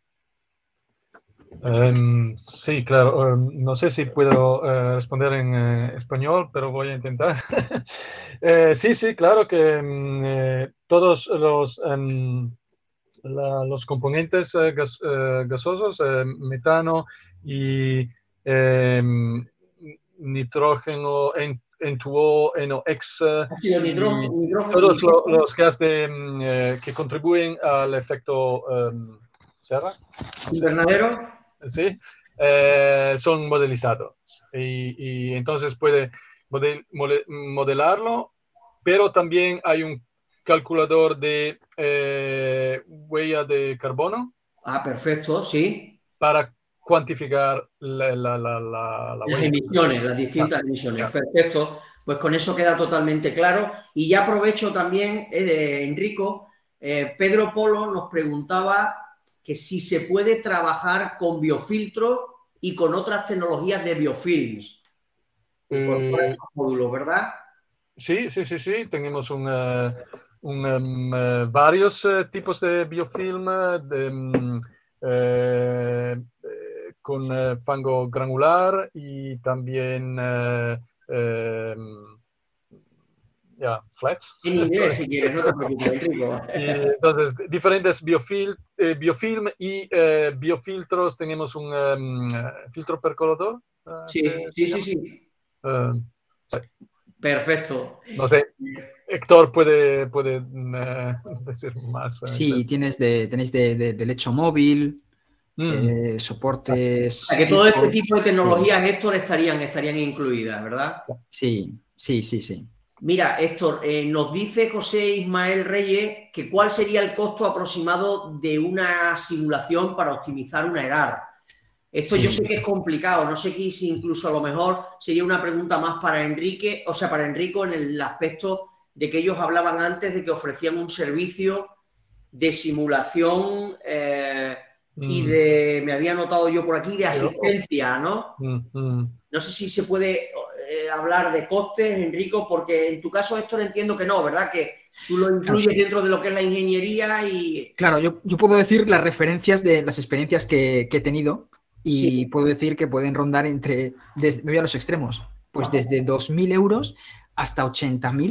Um, sí, claro. Um, no sé si puedo uh, responder en uh, español, pero voy a intentar. eh, sí, sí, claro que um, eh, todos los, um, la, los componentes uh, gas, uh, gasosos, uh, metano y um, nitrógeno, en N dos O, N O X, sí, nitrógeno, y nitrógeno, todos nitrógeno. los gases de, eh, que contribuyen al efecto um, serra, invernadero, sí, eh, son modelizados. Y, y entonces puede model, model, modelarlo, pero también hay un calculador de eh, huella de carbono. Ah, perfecto, sí. Para cuantificar la, la, la, la, la las emisiones, las distintas claro, emisiones. claro. Perfecto, pues con eso queda totalmente claro. Y ya aprovecho también, eh, de Enrico, eh, Pedro Polo nos preguntaba que si se puede trabajar con biofiltros y con otras tecnologías de biofilms. Incorpora Eh, estos módulos, ¿verdad? Sí, sí, sí, sí. Tenemos un, uh, un, um, uh, varios uh, tipos de biofilm de, um, uh, con uh, fango granular y también uh, um, yeah, flex. En inglés, si quieres, no te preocupes, Enrico. Y entonces, diferentes biofil, eh, biofilm y eh, biofiltros. Tenemos un um, filtro percolador. Uh, sí, se, sí, se sí, sí. uh, sí. Perfecto. No sé, Héctor puede, puede uh, decir más. Uh, sí, tienes de, tenéis de, de, de lecho móvil, mm. eh, soportes... O sea, que todo este tipo de tecnologías, sí. Héctor, estarían, estarían incluidas, ¿verdad? Sí, sí, sí, sí. Mira, Héctor, eh, nos dice José Ismael Reyes que cuál sería el costo aproximado de una simulación para optimizar una edad. Esto sí. Yo sé que es complicado, no sé si incluso a lo mejor sería una pregunta más para Enrique, o sea, para Enrico en el aspecto de que ellos hablaban antes de que ofrecían un servicio de simulación eh, mm. y de, me había notado yo por aquí, de asistencia, ¿no? Mm, mm. No sé si se puede eh, hablar de costes, Enrico, porque en tu caso, Héctor, entiendo que no, ¿verdad? Que tú lo incluyes claro. dentro de lo que es la ingeniería y... Claro, yo, yo puedo decir las referencias de las experiencias que, que he tenido y sí. puedo decir que pueden rondar entre, desde, me voy a los extremos, pues desde dos mil euros hasta ochenta mil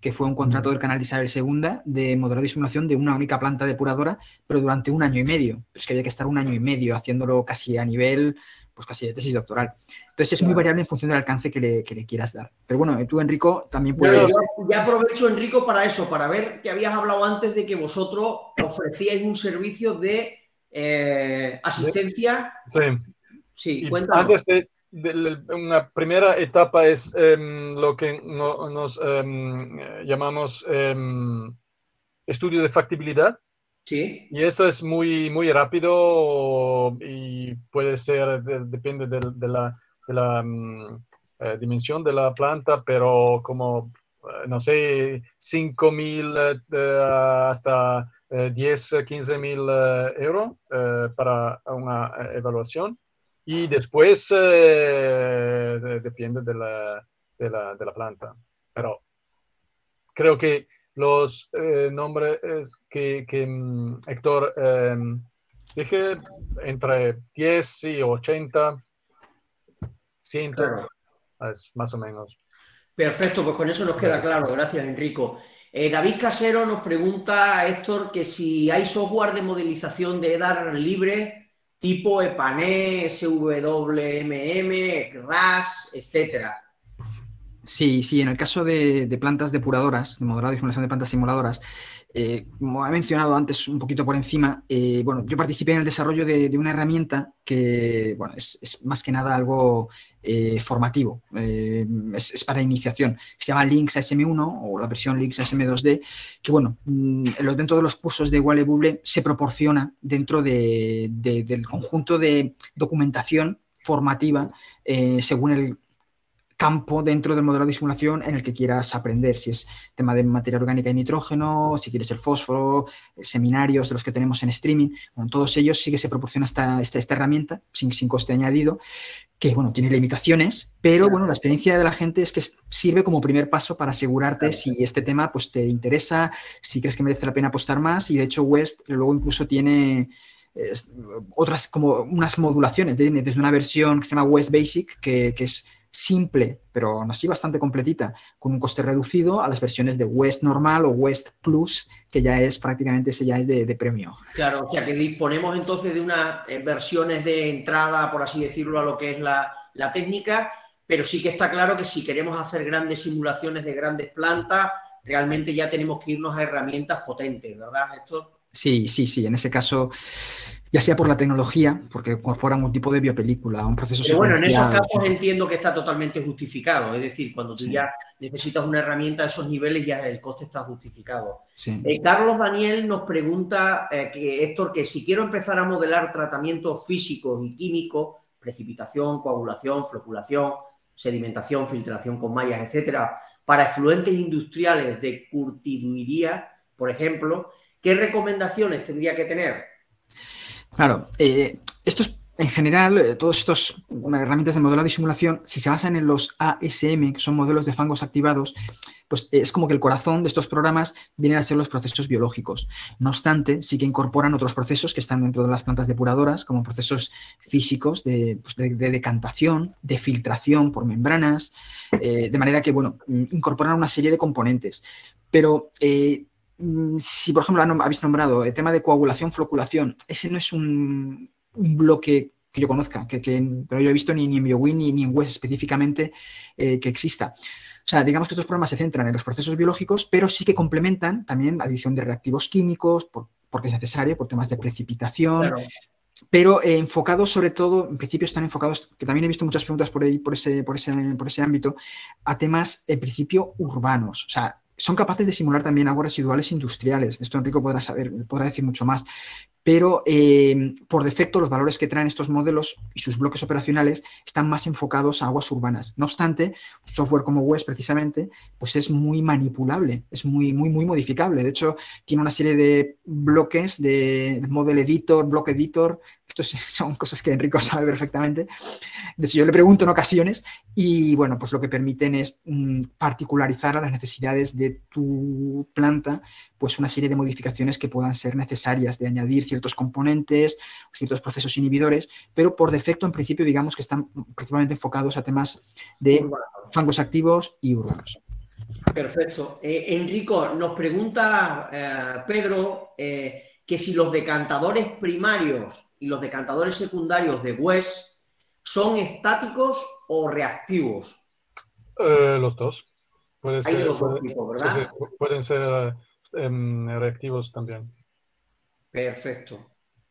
que fue un contrato del canal de Isabel segunda de modelado y simulación de una única planta depuradora, pero durante un año y medio. Es que había que estar un año y medio haciéndolo casi a nivel, pues casi de tesis doctoral. Entonces es muy variable en función del alcance que le, que le quieras dar. Pero bueno, tú, Enrico, también puedes... Ya, ya aprovecho, Enrico, para eso, para ver que habías hablado antes de que vosotros ofrecíais un servicio de eh, asistencia. Sí. Sí, Y cuéntanos. antes de, de, de una primera etapa es um, lo que no, nos um, llamamos um, estudio de factibilidad. Sí. Y esto es muy, muy rápido y puede ser, de, depende de, de la, de la um, eh, dimensión de la planta, pero como, eh, no sé, cinco mil eh, hasta eh, diez, quince mil eh, euros eh, para una evaluación. Y después eh, depende de la, de, la, de la planta. Pero creo que los eh, nombres que, que um, Héctor eh, dije entre diez y ochenta, cien, Claro. es más o menos. Perfecto, pues con eso nos queda claro. Gracias, Enrico. Eh, David Casero nos pregunta a Héctor que si hay software de modelización de E D A R libre tipo EPANE, S W M M, R A S, etcétera. Sí, sí, en el caso de, de plantas depuradoras, de modelado y simulación de plantas simuladoras, eh, como he mencionado antes un poquito por encima, eh, bueno, yo participé en el desarrollo de, de una herramienta que, bueno, es, es más que nada algo eh, formativo, eh, es, es para iniciación, se llama Links A S M uno o la versión Links A S M dos D, que bueno, dentro de los cursos de Wale Buble se proporciona dentro de, de, del conjunto de documentación formativa eh, según el campo dentro del modelado de simulación en el que quieras aprender, si es tema de materia orgánica y nitrógeno, si quieres el fósforo, seminarios de los que tenemos en streaming, bueno, todos ellos sí que se proporciona esta, esta, esta herramienta sin, sin coste añadido, que bueno, tiene limitaciones, pero bueno, la experiencia de la gente es que sirve como primer paso para asegurarte claro. si este tema pues te interesa, si crees que merece la pena apostar más, y de hecho West luego incluso tiene eh, otras como unas modulaciones, desde una versión que se llama West Basic, que, que es simple, pero aún así bastante completita, con un coste reducido a las versiones de West normal o West Plus, que ya es prácticamente, ese ya es de, de premio. Claro, o sea que disponemos entonces de unas versiones de entrada, por así decirlo, a lo que es la, la técnica, pero sí que está claro que si queremos hacer grandes simulaciones de grandes plantas, realmente ya tenemos que irnos a herramientas potentes, ¿verdad? Esto... Sí, sí, sí, en ese caso, ya sea por la tecnología, porque incorporan un tipo de biopelícula, un proceso Pero bueno, en esos secuencial. casos entiendo que está totalmente justificado, es decir, cuando tú sí. ya necesitas una herramienta a esos niveles, ya el coste está justificado. Sí. Eh, Carlos Daniel nos pregunta, eh, que Héctor, que si quiero empezar a modelar tratamientos físicos y químicos, precipitación, coagulación, floculación, sedimentación, filtración con mallas, etcétera, para efluentes industriales de curtiduría, por ejemplo, ¿qué recomendaciones tendría que tener? Claro, eh, estos, en general, eh, todos estos herramientas de modelado y simulación, si se basan en los A S M, que son modelos de fangos activados, pues es como que el corazón de estos programas vienen a ser los procesos biológicos. No obstante, sí que incorporan otros procesos que están dentro de las plantas depuradoras, como procesos físicos de, pues de, de decantación, de filtración por membranas, eh, de manera que, bueno, incorporan una serie de componentes. Pero... Eh, si, por ejemplo, habéis nombrado el tema de coagulación, floculación, ese no es un, un bloque que yo conozca, que, que pero yo he visto ni, ni en BioWin ni, ni en West específicamente eh, que exista. O sea, digamos que estos programas se centran en los procesos biológicos, pero sí que complementan también la adición de reactivos químicos, por, porque es necesario, por temas de precipitación, claro. Pero eh, enfocados sobre todo, en principio están enfocados, que también he visto muchas preguntas por ahí, por ese, por ese, por ese ámbito, a temas en principio urbanos. O sea, son capaces de simular también aguas residuales industriales. Esto Enrico podrá saber, podrá decir mucho más. Pero eh, por defecto los valores que traen estos modelos y sus bloques operacionales están más enfocados a aguas urbanas. No obstante, un software como West precisamente pues es muy manipulable, es muy, muy, muy modificable. De hecho, tiene una serie de bloques de Model Editor, Block Editor. Estos son cosas que Enrico sabe perfectamente. De hecho, yo le pregunto en ocasiones y, bueno, pues lo que permiten es mm, particularizar a las necesidades de tu planta pues una serie de modificaciones que puedan ser necesarias, de añadir ciertos componentes, ciertos procesos inhibidores, pero por defecto, en principio, digamos que están principalmente enfocados a temas de fangos activos y urbanos. Perfecto. Eh, Enrico, nos pregunta eh, Pedro eh, que si los decantadores primarios y los decantadores secundarios de West son estáticos o reactivos. Eh, los dos. Puede Hay ser, de los dos puede, tipos, ¿verdad? sí, sí, pueden ser eh, reactivos también. Perfecto.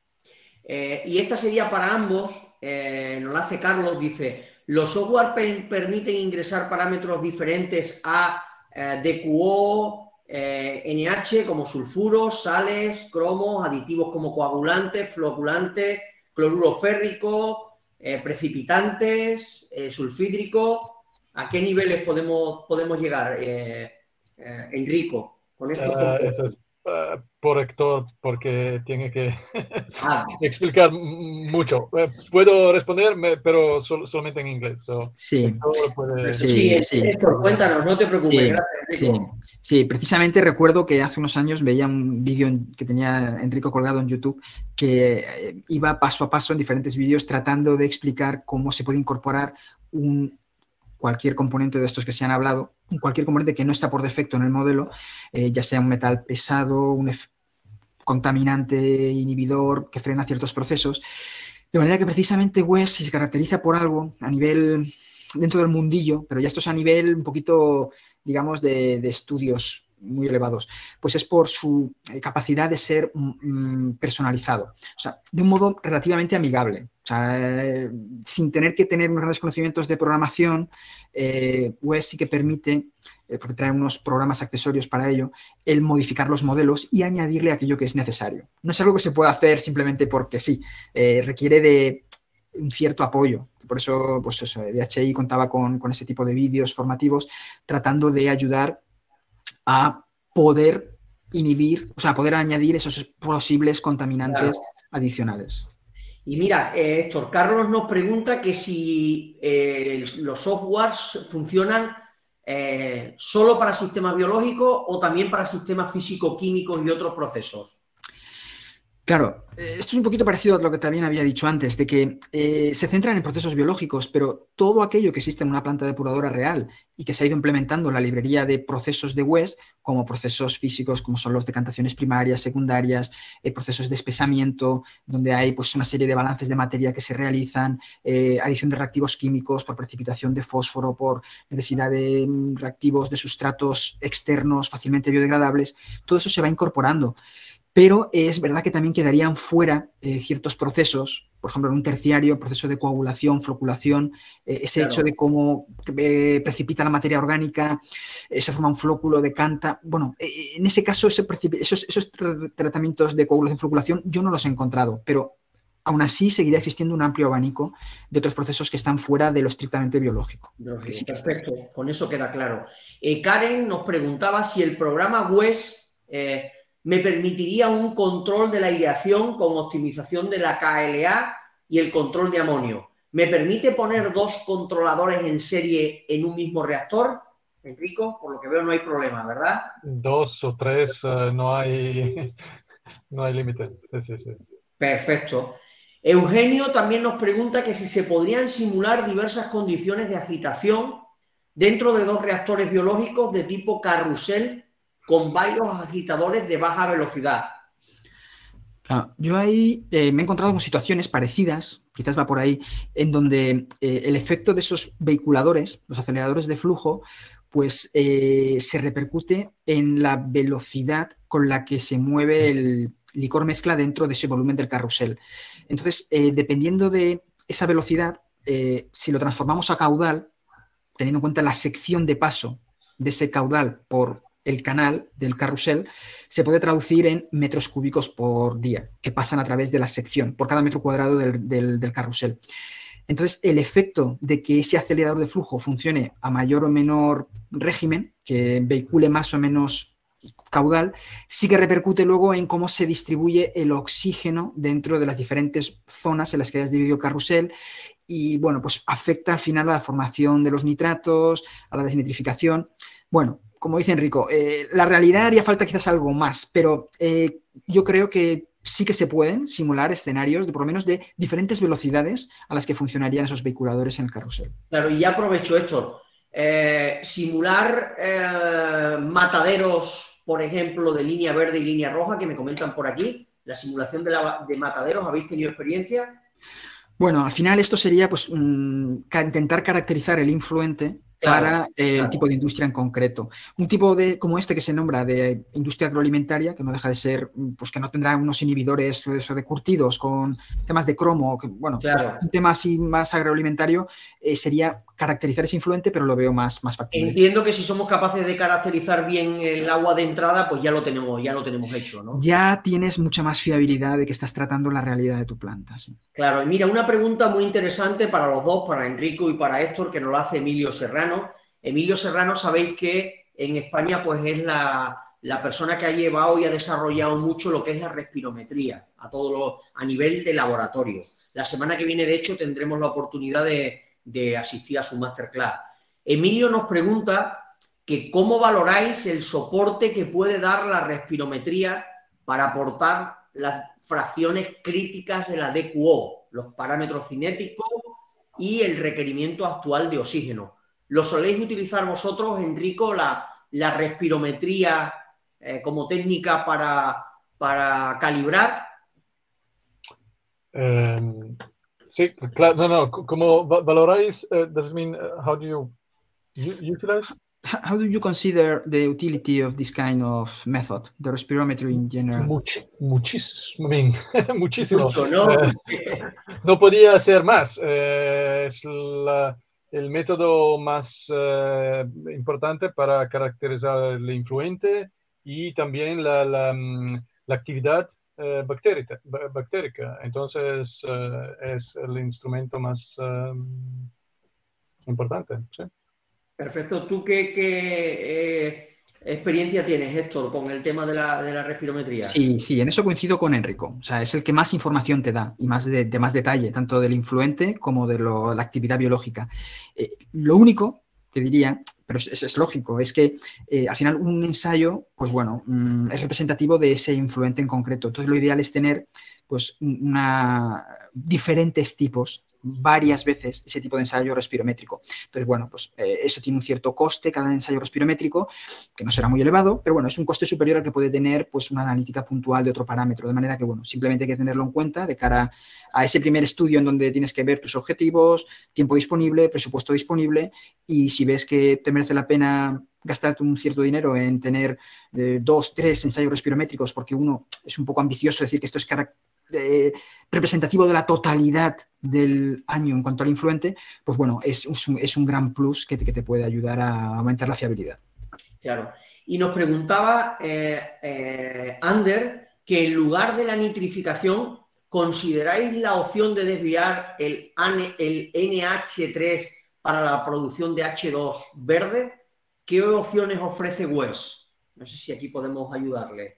Eh, y esta sería para ambos. Eh, nos la hace Carlos, dice, ¿los software per permiten ingresar parámetros diferentes a eh, D Q O, eh, N H, como sulfuros, sales, cromos, aditivos como coagulantes, floculantes, cloruro férrico, eh, precipitantes, eh, sulfídrico? ¿A qué niveles podemos, podemos llegar, eh, eh, Enrico, con estos Uh, compuestos? eso es uh, por Héctor, porque tiene que Ah, explicar mucho. Uh, puedo responder, pero sol solamente en inglés. So, Sí, Héctor puede... sí, sí, sí. Héctor, cuéntanos, no te preocupes. Sí, Gracias, sí, Enrico. sí, precisamente recuerdo que hace unos años veía un vídeo que tenía Enrico colgado en YouTube que eh, iba paso a paso en diferentes vídeos tratando de explicar cómo se puede incorporar un, cualquier componente de estos que se han hablado, cualquier componente que no está por defecto en el modelo, eh, ya sea un metal pesado, un contaminante inhibidor que frena ciertos procesos. De manera que precisamente West se caracteriza por algo a nivel dentro del mundillo, pero ya esto es a nivel un poquito, digamos, de, de estudios muy elevados, pues es por su capacidad de ser mm, personalizado, o sea, de un modo relativamente amigable, o sea, eh, sin tener que tener unos grandes conocimientos de programación. eh, West sí que permite, eh, porque trae unos programas accesorios para ello, el modificar los modelos y añadirle aquello que es necesario. No es algo que se pueda hacer simplemente porque sí, eh, requiere de un cierto apoyo. Por eso, pues eso, D H I contaba con, con ese tipo de vídeos formativos tratando de ayudar a poder inhibir, o sea, poder añadir esos posibles contaminantes claro. adicionales. Y mira, eh, Héctor, Carlos nos pregunta que si eh, los softwares funcionan eh, solo para sistemas biológicos o también para sistemas físico-químicos y otros procesos. Claro, esto es un poquito parecido a lo que también había dicho antes, de que eh, se centran en procesos biológicos, pero todo aquello que existe en una planta depuradora real y que se ha ido implementando en la librería de procesos de West, como procesos físicos, como son los decantaciones primarias, secundarias, eh, procesos de espesamiento, donde hay pues, una serie de balances de materia que se realizan, eh, adición de reactivos químicos por precipitación de fósforo, por necesidad de mm, reactivos de sustratos externos fácilmente biodegradables, todo eso se va incorporando. Pero es verdad que también quedarían fuera eh, ciertos procesos, por ejemplo, en un terciario, proceso de coagulación, floculación, eh, ese claro. hecho de cómo eh, precipita la materia orgánica, eh, se forma un flóculo, decanta. Bueno, eh, en ese caso, ese esos, esos tratamientos de coagulación, floculación, yo no los he encontrado, pero aún así seguiría existiendo un amplio abanico de otros procesos que están fuera de lo estrictamente biológico. biológico sí perfecto, está. Con eso queda claro. Eh, Karen nos preguntaba si el programa West eh, me permitiría un control de la aireación con optimización de la K L A y el control de amonio. ¿Me permite poner dos controladores en serie en un mismo reactor? Enrico, por lo que veo no hay problema, ¿verdad? Dos o tres, uh, no hay, no hay límite. Sí, sí, sí. Perfecto. Eugenio también nos pregunta que si se podrían simular diversas condiciones de agitación dentro de dos reactores biológicos de tipo carrusel con varios agitadores de baja velocidad. Claro, yo ahí eh, me he encontrado con situaciones parecidas, quizás va por ahí, en donde eh, el efecto de esos vehiculadores, los aceleradores de flujo, pues eh, se repercute en la velocidad con la que se mueve el licor mezcla dentro de ese volumen del carrusel. Entonces, eh, dependiendo de esa velocidad, eh, si lo transformamos a caudal, teniendo en cuenta la sección de paso de ese caudal por el canal del carrusel, se puede traducir en metros cúbicos por día, que pasan a través de la sección, por cada metro cuadrado del, del, del carrusel. Entonces, el efecto de que ese acelerador de flujo funcione a mayor o menor régimen, que vehicule más o menos caudal, sí que repercute luego en cómo se distribuye el oxígeno dentro de las diferentes zonas en las que hayas dividido el carrusel y, bueno, pues afecta al final a la formación de los nitratos, a la desnitrificación. Bueno, como dice Enrico, eh, la realidad haría falta quizás algo más, pero eh, yo creo que sí que se pueden simular escenarios de por lo menos de diferentes velocidades a las que funcionarían esos vehiculadores en el carrusel. Claro, y ya aprovecho esto. eh, simular eh, mataderos, por ejemplo, de línea verde y línea roja, que me comentan por aquí, la simulación de, la, de mataderos, ¿habéis tenido experiencia? Bueno, al final esto sería pues um, intentar caracterizar el influente Claro, para eh, claro. el tipo de industria en concreto. Un tipo de como este que se nombra de industria agroalimentaria, que no deja de ser, pues que no tendrá unos inhibidores eso de curtidos con temas de cromo, que, bueno, Claro. pues un tema así más agroalimentario eh, sería caracterizar ese influente, pero lo veo más, más factible. Entiendo que si somos capaces de caracterizar bien el agua de entrada, pues ya lo tenemos, ya lo tenemos hecho, ¿no? Ya tienes mucha más fiabilidad de que estás tratando la realidad de tu planta. Sí. Claro, y mira, una pregunta muy interesante para los dos, para Enrico y para Héctor, que nos lo hace Emilio Serrano. Emilio Serrano, sabéis que en España pues es la, la persona que ha llevado y ha desarrollado mucho lo que es la respirometría a, todo lo, a nivel de laboratorio. La semana que viene, de hecho, tendremos la oportunidad de, de asistir a su masterclass. Emilio nos pregunta que cómo valoráis el soporte que puede dar la respirometría para aportar las fracciones críticas de la D Q O, los parámetros cinéticos y el requerimiento actual de oxígeno. ¿Lo soléis utilizar vosotros, Enrico, la, la respirometría eh, como técnica para, para calibrar? Um, sí, claro, no, no, ¿cómo valoráis? Uh, does it mean, uh, how do you utilize? How do you consider the utility of this kind of method, the respirometry in general? Much, muchísimo, muchísimo. Mucho, ¿no? Eh, no podía ser más. Eh, es la, el método más eh, importante para caracterizar el influente y también la, la, la actividad eh, bactérica, bactérica. Entonces, eh, es el instrumento más eh, importante. ¿Sí? Perfecto. ¿Tú qué, qué eh, experiencia tienes, Héctor, con el tema de la, de la respirometría? Sí, sí, en eso coincido con Enrico. O sea, es el que más información te da y más de, de más detalle, tanto del influente como de lo, la actividad biológica. Eh, lo único que diría, pero es, es lógico, es que eh, al final un ensayo, pues bueno, mmm, es representativo de ese influente en concreto. Entonces lo ideal es tener pues una, diferentes tipos varias veces ese tipo de ensayo respirométrico. Entonces, bueno, pues eh, eso tiene un cierto coste, cada ensayo respirométrico, que no será muy elevado, pero bueno, es un coste superior al que puede tener pues una analítica puntual de otro parámetro, de manera que, bueno, simplemente hay que tenerlo en cuenta de cara a ese primer estudio en donde tienes que ver tus objetivos, tiempo disponible, presupuesto disponible, y si ves que te merece la pena gastarte un cierto dinero en tener eh, dos, tres ensayos respirométricos, porque uno es un poco ambicioso decir que esto es característico, Eh, representativo de la totalidad del año en cuanto al influente, pues bueno, es, es, un, es un gran plus que te, que te puede ayudar a aumentar la fiabilidad. Claro. Y nos preguntaba eh, eh, Ander que en lugar de la nitrificación, ¿consideráis la opción de desviar el, el N H tres para la producción de H dos verde? ¿Qué opciones ofrece W E S? No sé si aquí podemos ayudarle.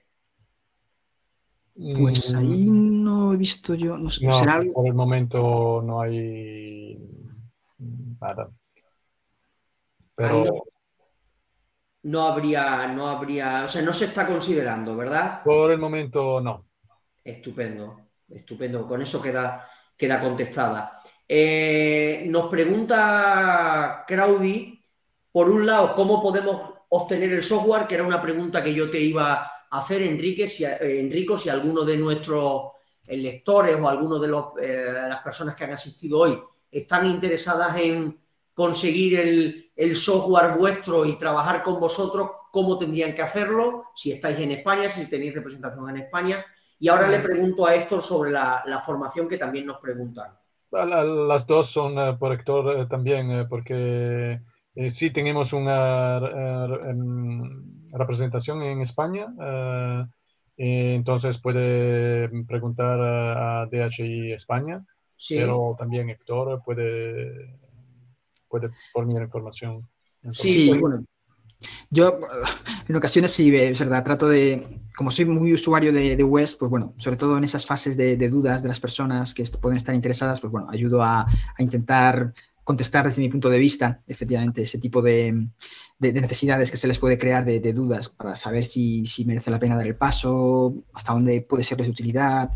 Pues ahí no he visto yo. No, no ¿será algo? Por el momento no hay nada. Pero no, no habría, no habría, o sea, no se está considerando, ¿verdad? Por el momento no. Estupendo, estupendo. Con eso queda, queda contestada. Eh, nos pregunta Crowdy, por un lado, ¿cómo podemos obtener el software? Que era una pregunta que yo te iba hacer, Enrique, si, eh, Enrico, si alguno de nuestros lectores o alguno de los, eh, las personas que han asistido hoy están interesadas en conseguir el, el software vuestro y trabajar con vosotros, ¿cómo tendrían que hacerlo? Si estáis en España, si tenéis representación en España. Y ahora le pregunto a Héctor sobre la, la formación que también nos preguntan. Las dos son uh, por Héctor uh, también, uh, porque eh, sí tenemos una uh, um, representación en España, uh, entonces puede preguntar a, a D H I España, sí. Pero también Héctor puede, puede poner información. Sí, pues, bueno, yo en ocasiones sí, es verdad, trato de, como soy muy usuario de, de W E S, pues bueno, sobre todo en esas fases de, de dudas de las personas que pueden estar interesadas, pues bueno, ayudo a, a intentar contestar desde mi punto de vista, efectivamente, ese tipo de, de, de necesidades que se les puede crear de, de dudas para saber si, si merece la pena dar el paso, hasta dónde puede serles de utilidad.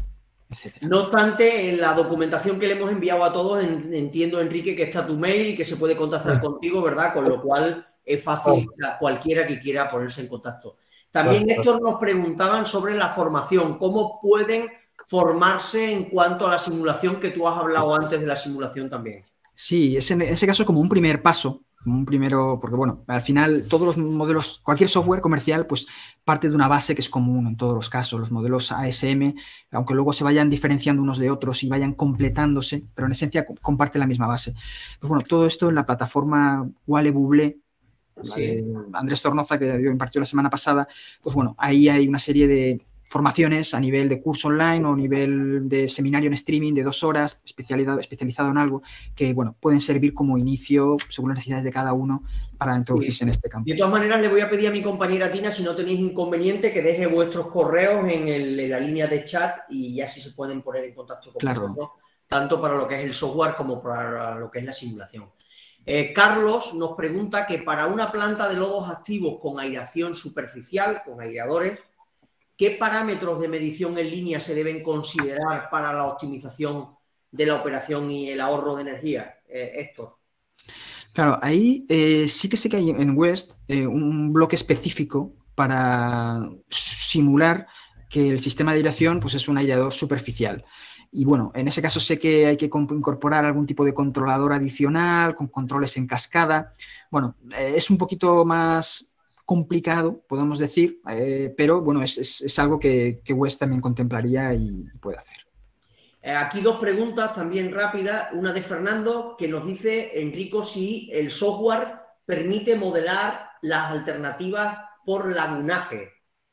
etcétera. No obstante, en la documentación que le hemos enviado a todos, en, entiendo, Enrique, que está tu mail y que se puede contactar sí. contigo, ¿verdad? Con lo cual es fácil oh. a cualquiera que quiera ponerse en contacto. También, claro, Héctor, nos preguntaban sobre la formación. ¿Cómo pueden formarse en cuanto a la simulación que tú has hablado antes de la simulación también? Sí, es en ese caso como un primer paso, como un primero, porque bueno, al final todos los modelos, cualquier software comercial, pues parte de una base que es común en todos los casos. Los modelos A S M, aunque luego se vayan diferenciando unos de otros y vayan completándose, pero en esencia comparten la misma base. Pues bueno, todo esto en la plataforma Wale Buble, sí. de Andrés Zornoza, que impartió la semana pasada, pues bueno, ahí hay una serie de formaciones a nivel de curso online o nivel de seminario en streaming de dos horas, especializado, especializado en algo, que bueno, pueden servir como inicio según las necesidades de cada uno para introducirse sí. en este campo. De todas maneras, le voy a pedir a mi compañera Tina, si no tenéis inconveniente, que deje vuestros correos en, el, en la línea de chat y ya sí se pueden poner en contacto con claro. vosotros, tanto para lo que es el software como para lo que es la simulación. Eh, Carlos nos pregunta que para una planta de lodos activos con aireación superficial, con aireadores, ¿qué parámetros de medición en línea se deben considerar para la optimización de la operación y el ahorro de energía? Eh, Héctor. Claro, ahí eh, sí que sé que hay en West eh, un bloque específico para simular que el sistema de aireación pues, es un aireador superficial. Y bueno, en ese caso sé que hay que incorporar algún tipo de controlador adicional, con controles en cascada. Bueno, eh, es un poquito más complicado, podemos decir, eh, pero bueno, es, es, es algo que, que West también contemplaría y puede hacer. Eh, aquí dos preguntas también rápidas. Una de Fernando, que nos dice, Enrico, si el software permite modelar las alternativas por lagunaje.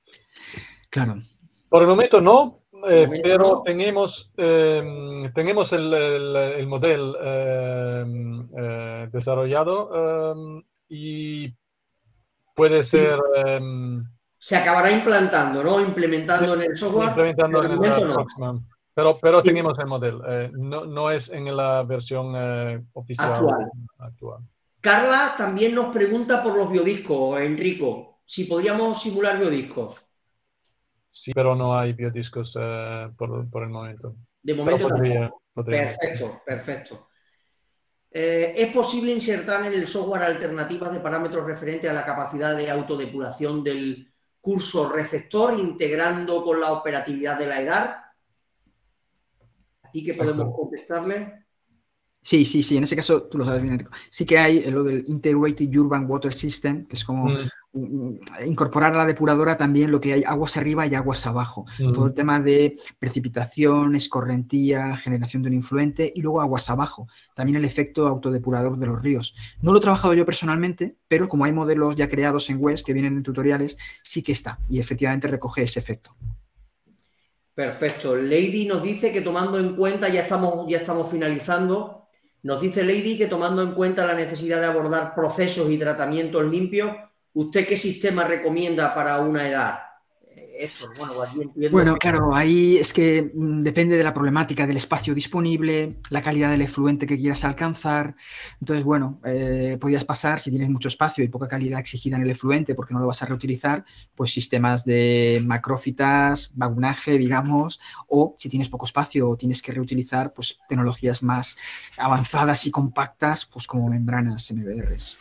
Claro. Por el momento no, eh, momento pero no. tenemos, eh, tenemos el, el, el modelo eh, eh, desarrollado eh, y puede ser... Um, se acabará implantando, ¿no? Implementando en el software. Implementando en el, en el no. próximo. Pero, pero tenemos el modelo. Eh, no, no es en la versión eh, oficial actual. actual. Carla también nos pregunta por los biodiscos, Enrico. Si podríamos simular biodiscos. Sí, pero no hay biodiscos eh, por, por el momento. De momento podría, no. podría. Perfecto, perfecto. Eh, ¿Es posible insertar en el software alternativas de parámetros referentes a la capacidad de autodepuración del curso receptor, integrando con la operatividad de la E D A R? ¿Aquí qué podemos contestarle? Sí, sí, sí, en ese caso tú lo sabes bien. Sí que hay lo del Integrated Urban Water System, que es como mm. incorporar a la depuradora también lo que hay aguas arriba y aguas abajo. Mm. Todo el tema de precipitación, escorrentía, generación de un influente y luego aguas abajo. También el efecto autodepurador de los ríos. No lo he trabajado yo personalmente, pero como hay modelos ya creados en West que vienen en tutoriales, sí que está y efectivamente recoge ese efecto. Perfecto. Lady nos dice que tomando en cuenta, ya estamos, ya estamos finalizando, nos dice Lady que tomando en cuenta la necesidad de abordar procesos y tratamientos limpios, ¿usted qué sistema recomienda para una edad? Esto, bueno, aquí entiendo bueno, que... claro, ahí es que mm, depende de la problemática del espacio disponible, la calidad del efluente que quieras alcanzar. Entonces, bueno, eh, podrías pasar, si tienes mucho espacio y poca calidad exigida en el efluente porque no lo vas a reutilizar, pues sistemas de macrófitas, bagunaje, digamos, o si tienes poco espacio o tienes que reutilizar, pues tecnologías más avanzadas y compactas, pues como membranas M B Rs.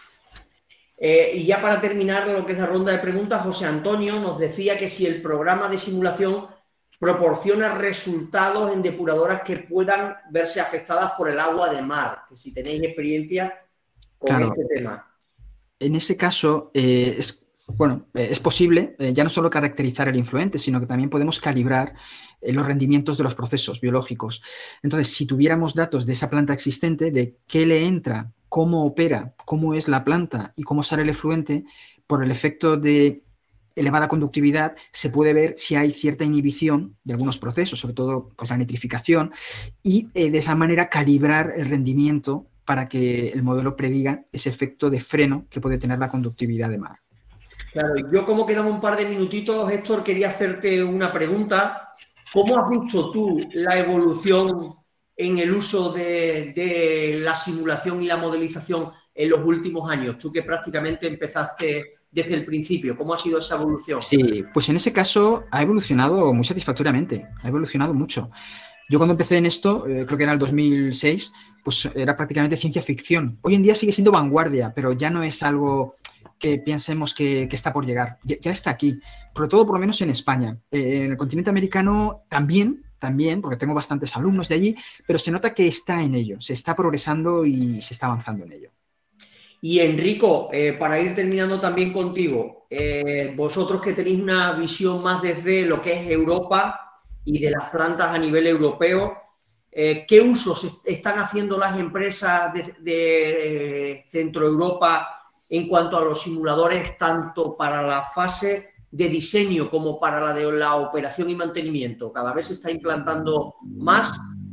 Eh, y ya para terminar lo que es la ronda de preguntas, José Antonio nos decía que si el programa de simulación proporciona resultados en depuradoras que puedan verse afectadas por el agua de mar, que si tenéis experiencia con claro. este tema. En ese caso, eh, es, bueno, eh, es posible eh, ya no solo caracterizar el influente, sino que también podemos calibrar eh, los rendimientos de los procesos biológicos. Entonces, si tuviéramos datos de esa planta existente, de qué le entra, cómo opera, cómo es la planta y cómo sale el efluente, por el efecto de elevada conductividad, se puede ver si hay cierta inhibición de algunos procesos, sobre todo pues, la nitrificación, y eh, de esa manera calibrar el rendimiento para que el modelo prediga ese efecto de freno que puede tener la conductividad de mar. Claro, yo como quedan un par de minutitos, Héctor, quería hacerte una pregunta. ¿Cómo has visto tú la evolución en el uso de, de la simulación y la modelización en los últimos años? Tú que prácticamente empezaste desde el principio? ¿Cómo ha sido esa evolución? Sí, pues en ese caso ha evolucionado muy satisfactoriamente, ha evolucionado mucho. Yo cuando empecé en esto, eh, creo que era el dos mil seis, pues era prácticamente ciencia ficción. Hoy en día sigue siendo vanguardia, pero ya no es algo que pensemos que, que está por llegar. Ya, ya está aquí, sobre todo por lo menos en España. Eh, en el continente americano también, también, porque tengo bastantes alumnos de allí, pero se nota que está en ello, se está progresando y se está avanzando en ello. Y Enrico, eh, para ir terminando también contigo, eh, vosotros que tenéis una visión más desde lo que es Europa y de las plantas a nivel europeo, eh, ¿qué usos están haciendo las empresas de, de Centro Europa en cuanto a los simuladores, tanto para la fase de diseño como para la de la operación y mantenimiento? ¿Cada vez se está implantando más?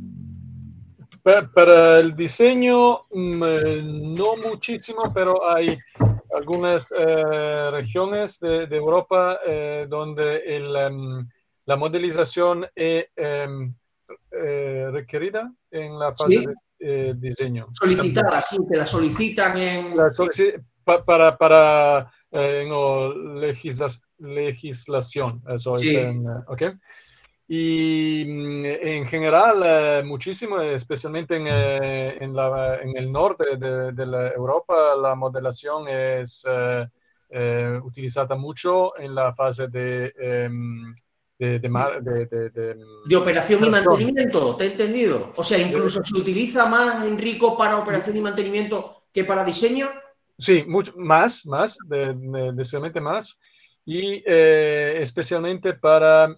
Para el diseño, no muchísimo, pero hay algunas eh, regiones de, de Europa eh, donde el, um, la modelización es um, eh, requerida en la fase ¿Sí? de eh, diseño. Solicitada, sí, que la solicitan en... La solic para para eh, no, legisla legislación, eso sí. es en, ¿ok? Y en general, eh, muchísimo, especialmente en, eh, en, la, en el norte de, de la Europa, la modelación es eh, eh, utilizada mucho en la fase de, eh, de, de, mar, de, de, de, de operación y mantenimiento, ¿te he entendido? O sea, incluso se utiliza más, Enrico, para operación y mantenimiento que para diseño. Sí, mucho más, más, de, de, decididamente más. Y eh, especialmente para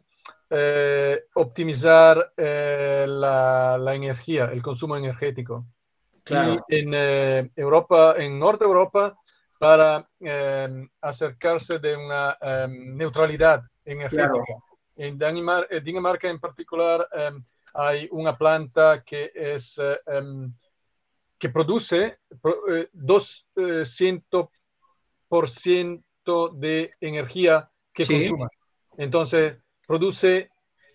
Eh, optimizar eh, la, la energía, el consumo energético. Claro. Y en eh, Europa, en Norte Europa, para eh, acercarse de una eh, neutralidad energética. Claro. En Dinamarca, en Dinamarca en particular eh, hay una planta que es eh, um, que produce eh, doscientos por ciento de energía que sí. consuma. Entonces, produce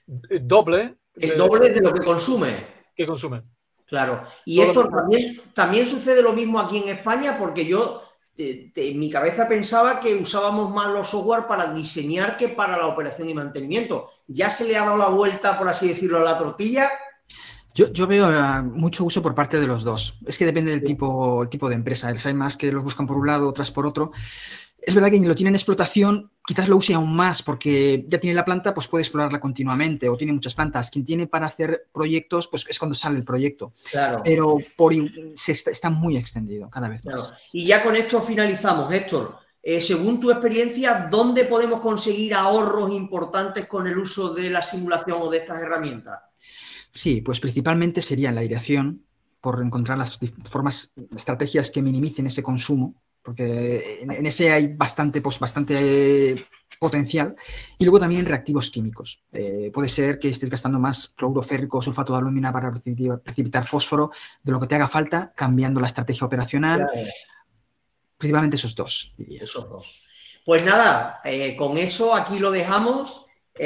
doble. El doble de lo que consume. Que consume. Claro. Y esto también, también sucede lo mismo aquí en España, porque yo eh, en mi cabeza pensaba que usábamos más los software para diseñar que para la operación y mantenimiento. ¿Ya se le ha dado la vuelta, por así decirlo, a la tortilla? Yo, yo veo uh, mucho uso por parte de los dos. Es que depende del tipo, el tipo de empresa. Hay más que los buscan por un lado, otras por otro. Es verdad que quien lo tiene en explotación quizás lo use aún más porque ya tiene la planta, pues puede explorarla continuamente o tiene muchas plantas. Quien tiene para hacer proyectos, pues es cuando sale el proyecto. Claro. Pero por, se está, está muy extendido cada vez más. Claro. Y ya con esto finalizamos, Héctor. Eh, según tu experiencia, ¿dónde podemos conseguir ahorros importantes con el uso de la simulación o de estas herramientas? Sí, pues principalmente sería en la aireación, por encontrar las formas, estrategias que minimicen ese consumo, porque en, en ese hay bastante, pues, bastante potencial. Y luego también en reactivos químicos. Eh, puede ser que estés gastando más cloruro férrico o sulfato de alumina para precipitar, precipitar fósforo de lo que te haga falta, cambiando la estrategia operacional. Claro. Principalmente esos dos, diría. Esos dos. Pues nada, eh, con eso aquí lo dejamos.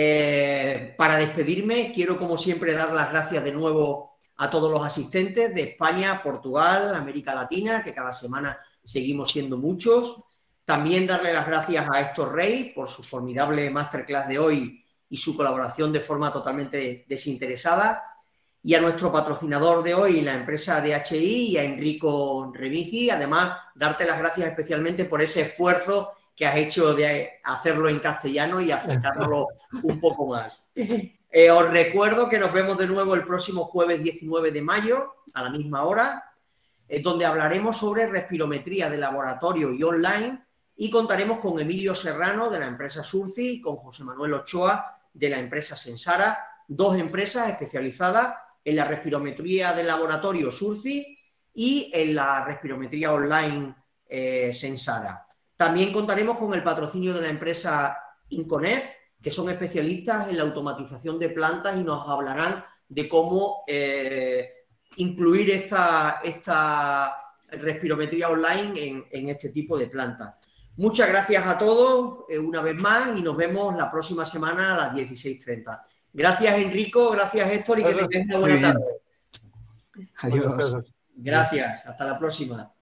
Eh, para despedirme, quiero como siempre dar las gracias de nuevo a todos los asistentes de España, Portugal, América Latina, que cada semana seguimos siendo muchos. También darle las gracias a Héctor Rey por su formidable masterclass de hoy y su colaboración de forma totalmente desinteresada. Y a nuestro patrocinador de hoy, la empresa D H I, y a Enrico Remigi. Además, darte las gracias especialmente por ese esfuerzo que has hecho de hacerlo en castellano y acercarlo un poco más. Eh, os recuerdo que nos vemos de nuevo el próximo jueves diecinueve de mayo a la misma hora, eh, donde hablaremos sobre respirometría de laboratorio y online y contaremos con Emilio Serrano de la empresa Surci y con José Manuel Ochoa de la empresa Sensara, dos empresas especializadas en la respirometría de laboratorio Surci y en la respirometría online eh, Sensara. También contaremos con el patrocinio de la empresa Inconef, que son especialistas en la automatización de plantas y nos hablarán de cómo eh, incluir esta, esta respirometría online en, en este tipo de plantas. Muchas gracias a todos eh, una vez más y nos vemos la próxima semana a las dieciséis treinta. Gracias, Enrico, gracias, Héctor, y que tengáis una buena tarde. Adiós. Gracias, hasta la próxima.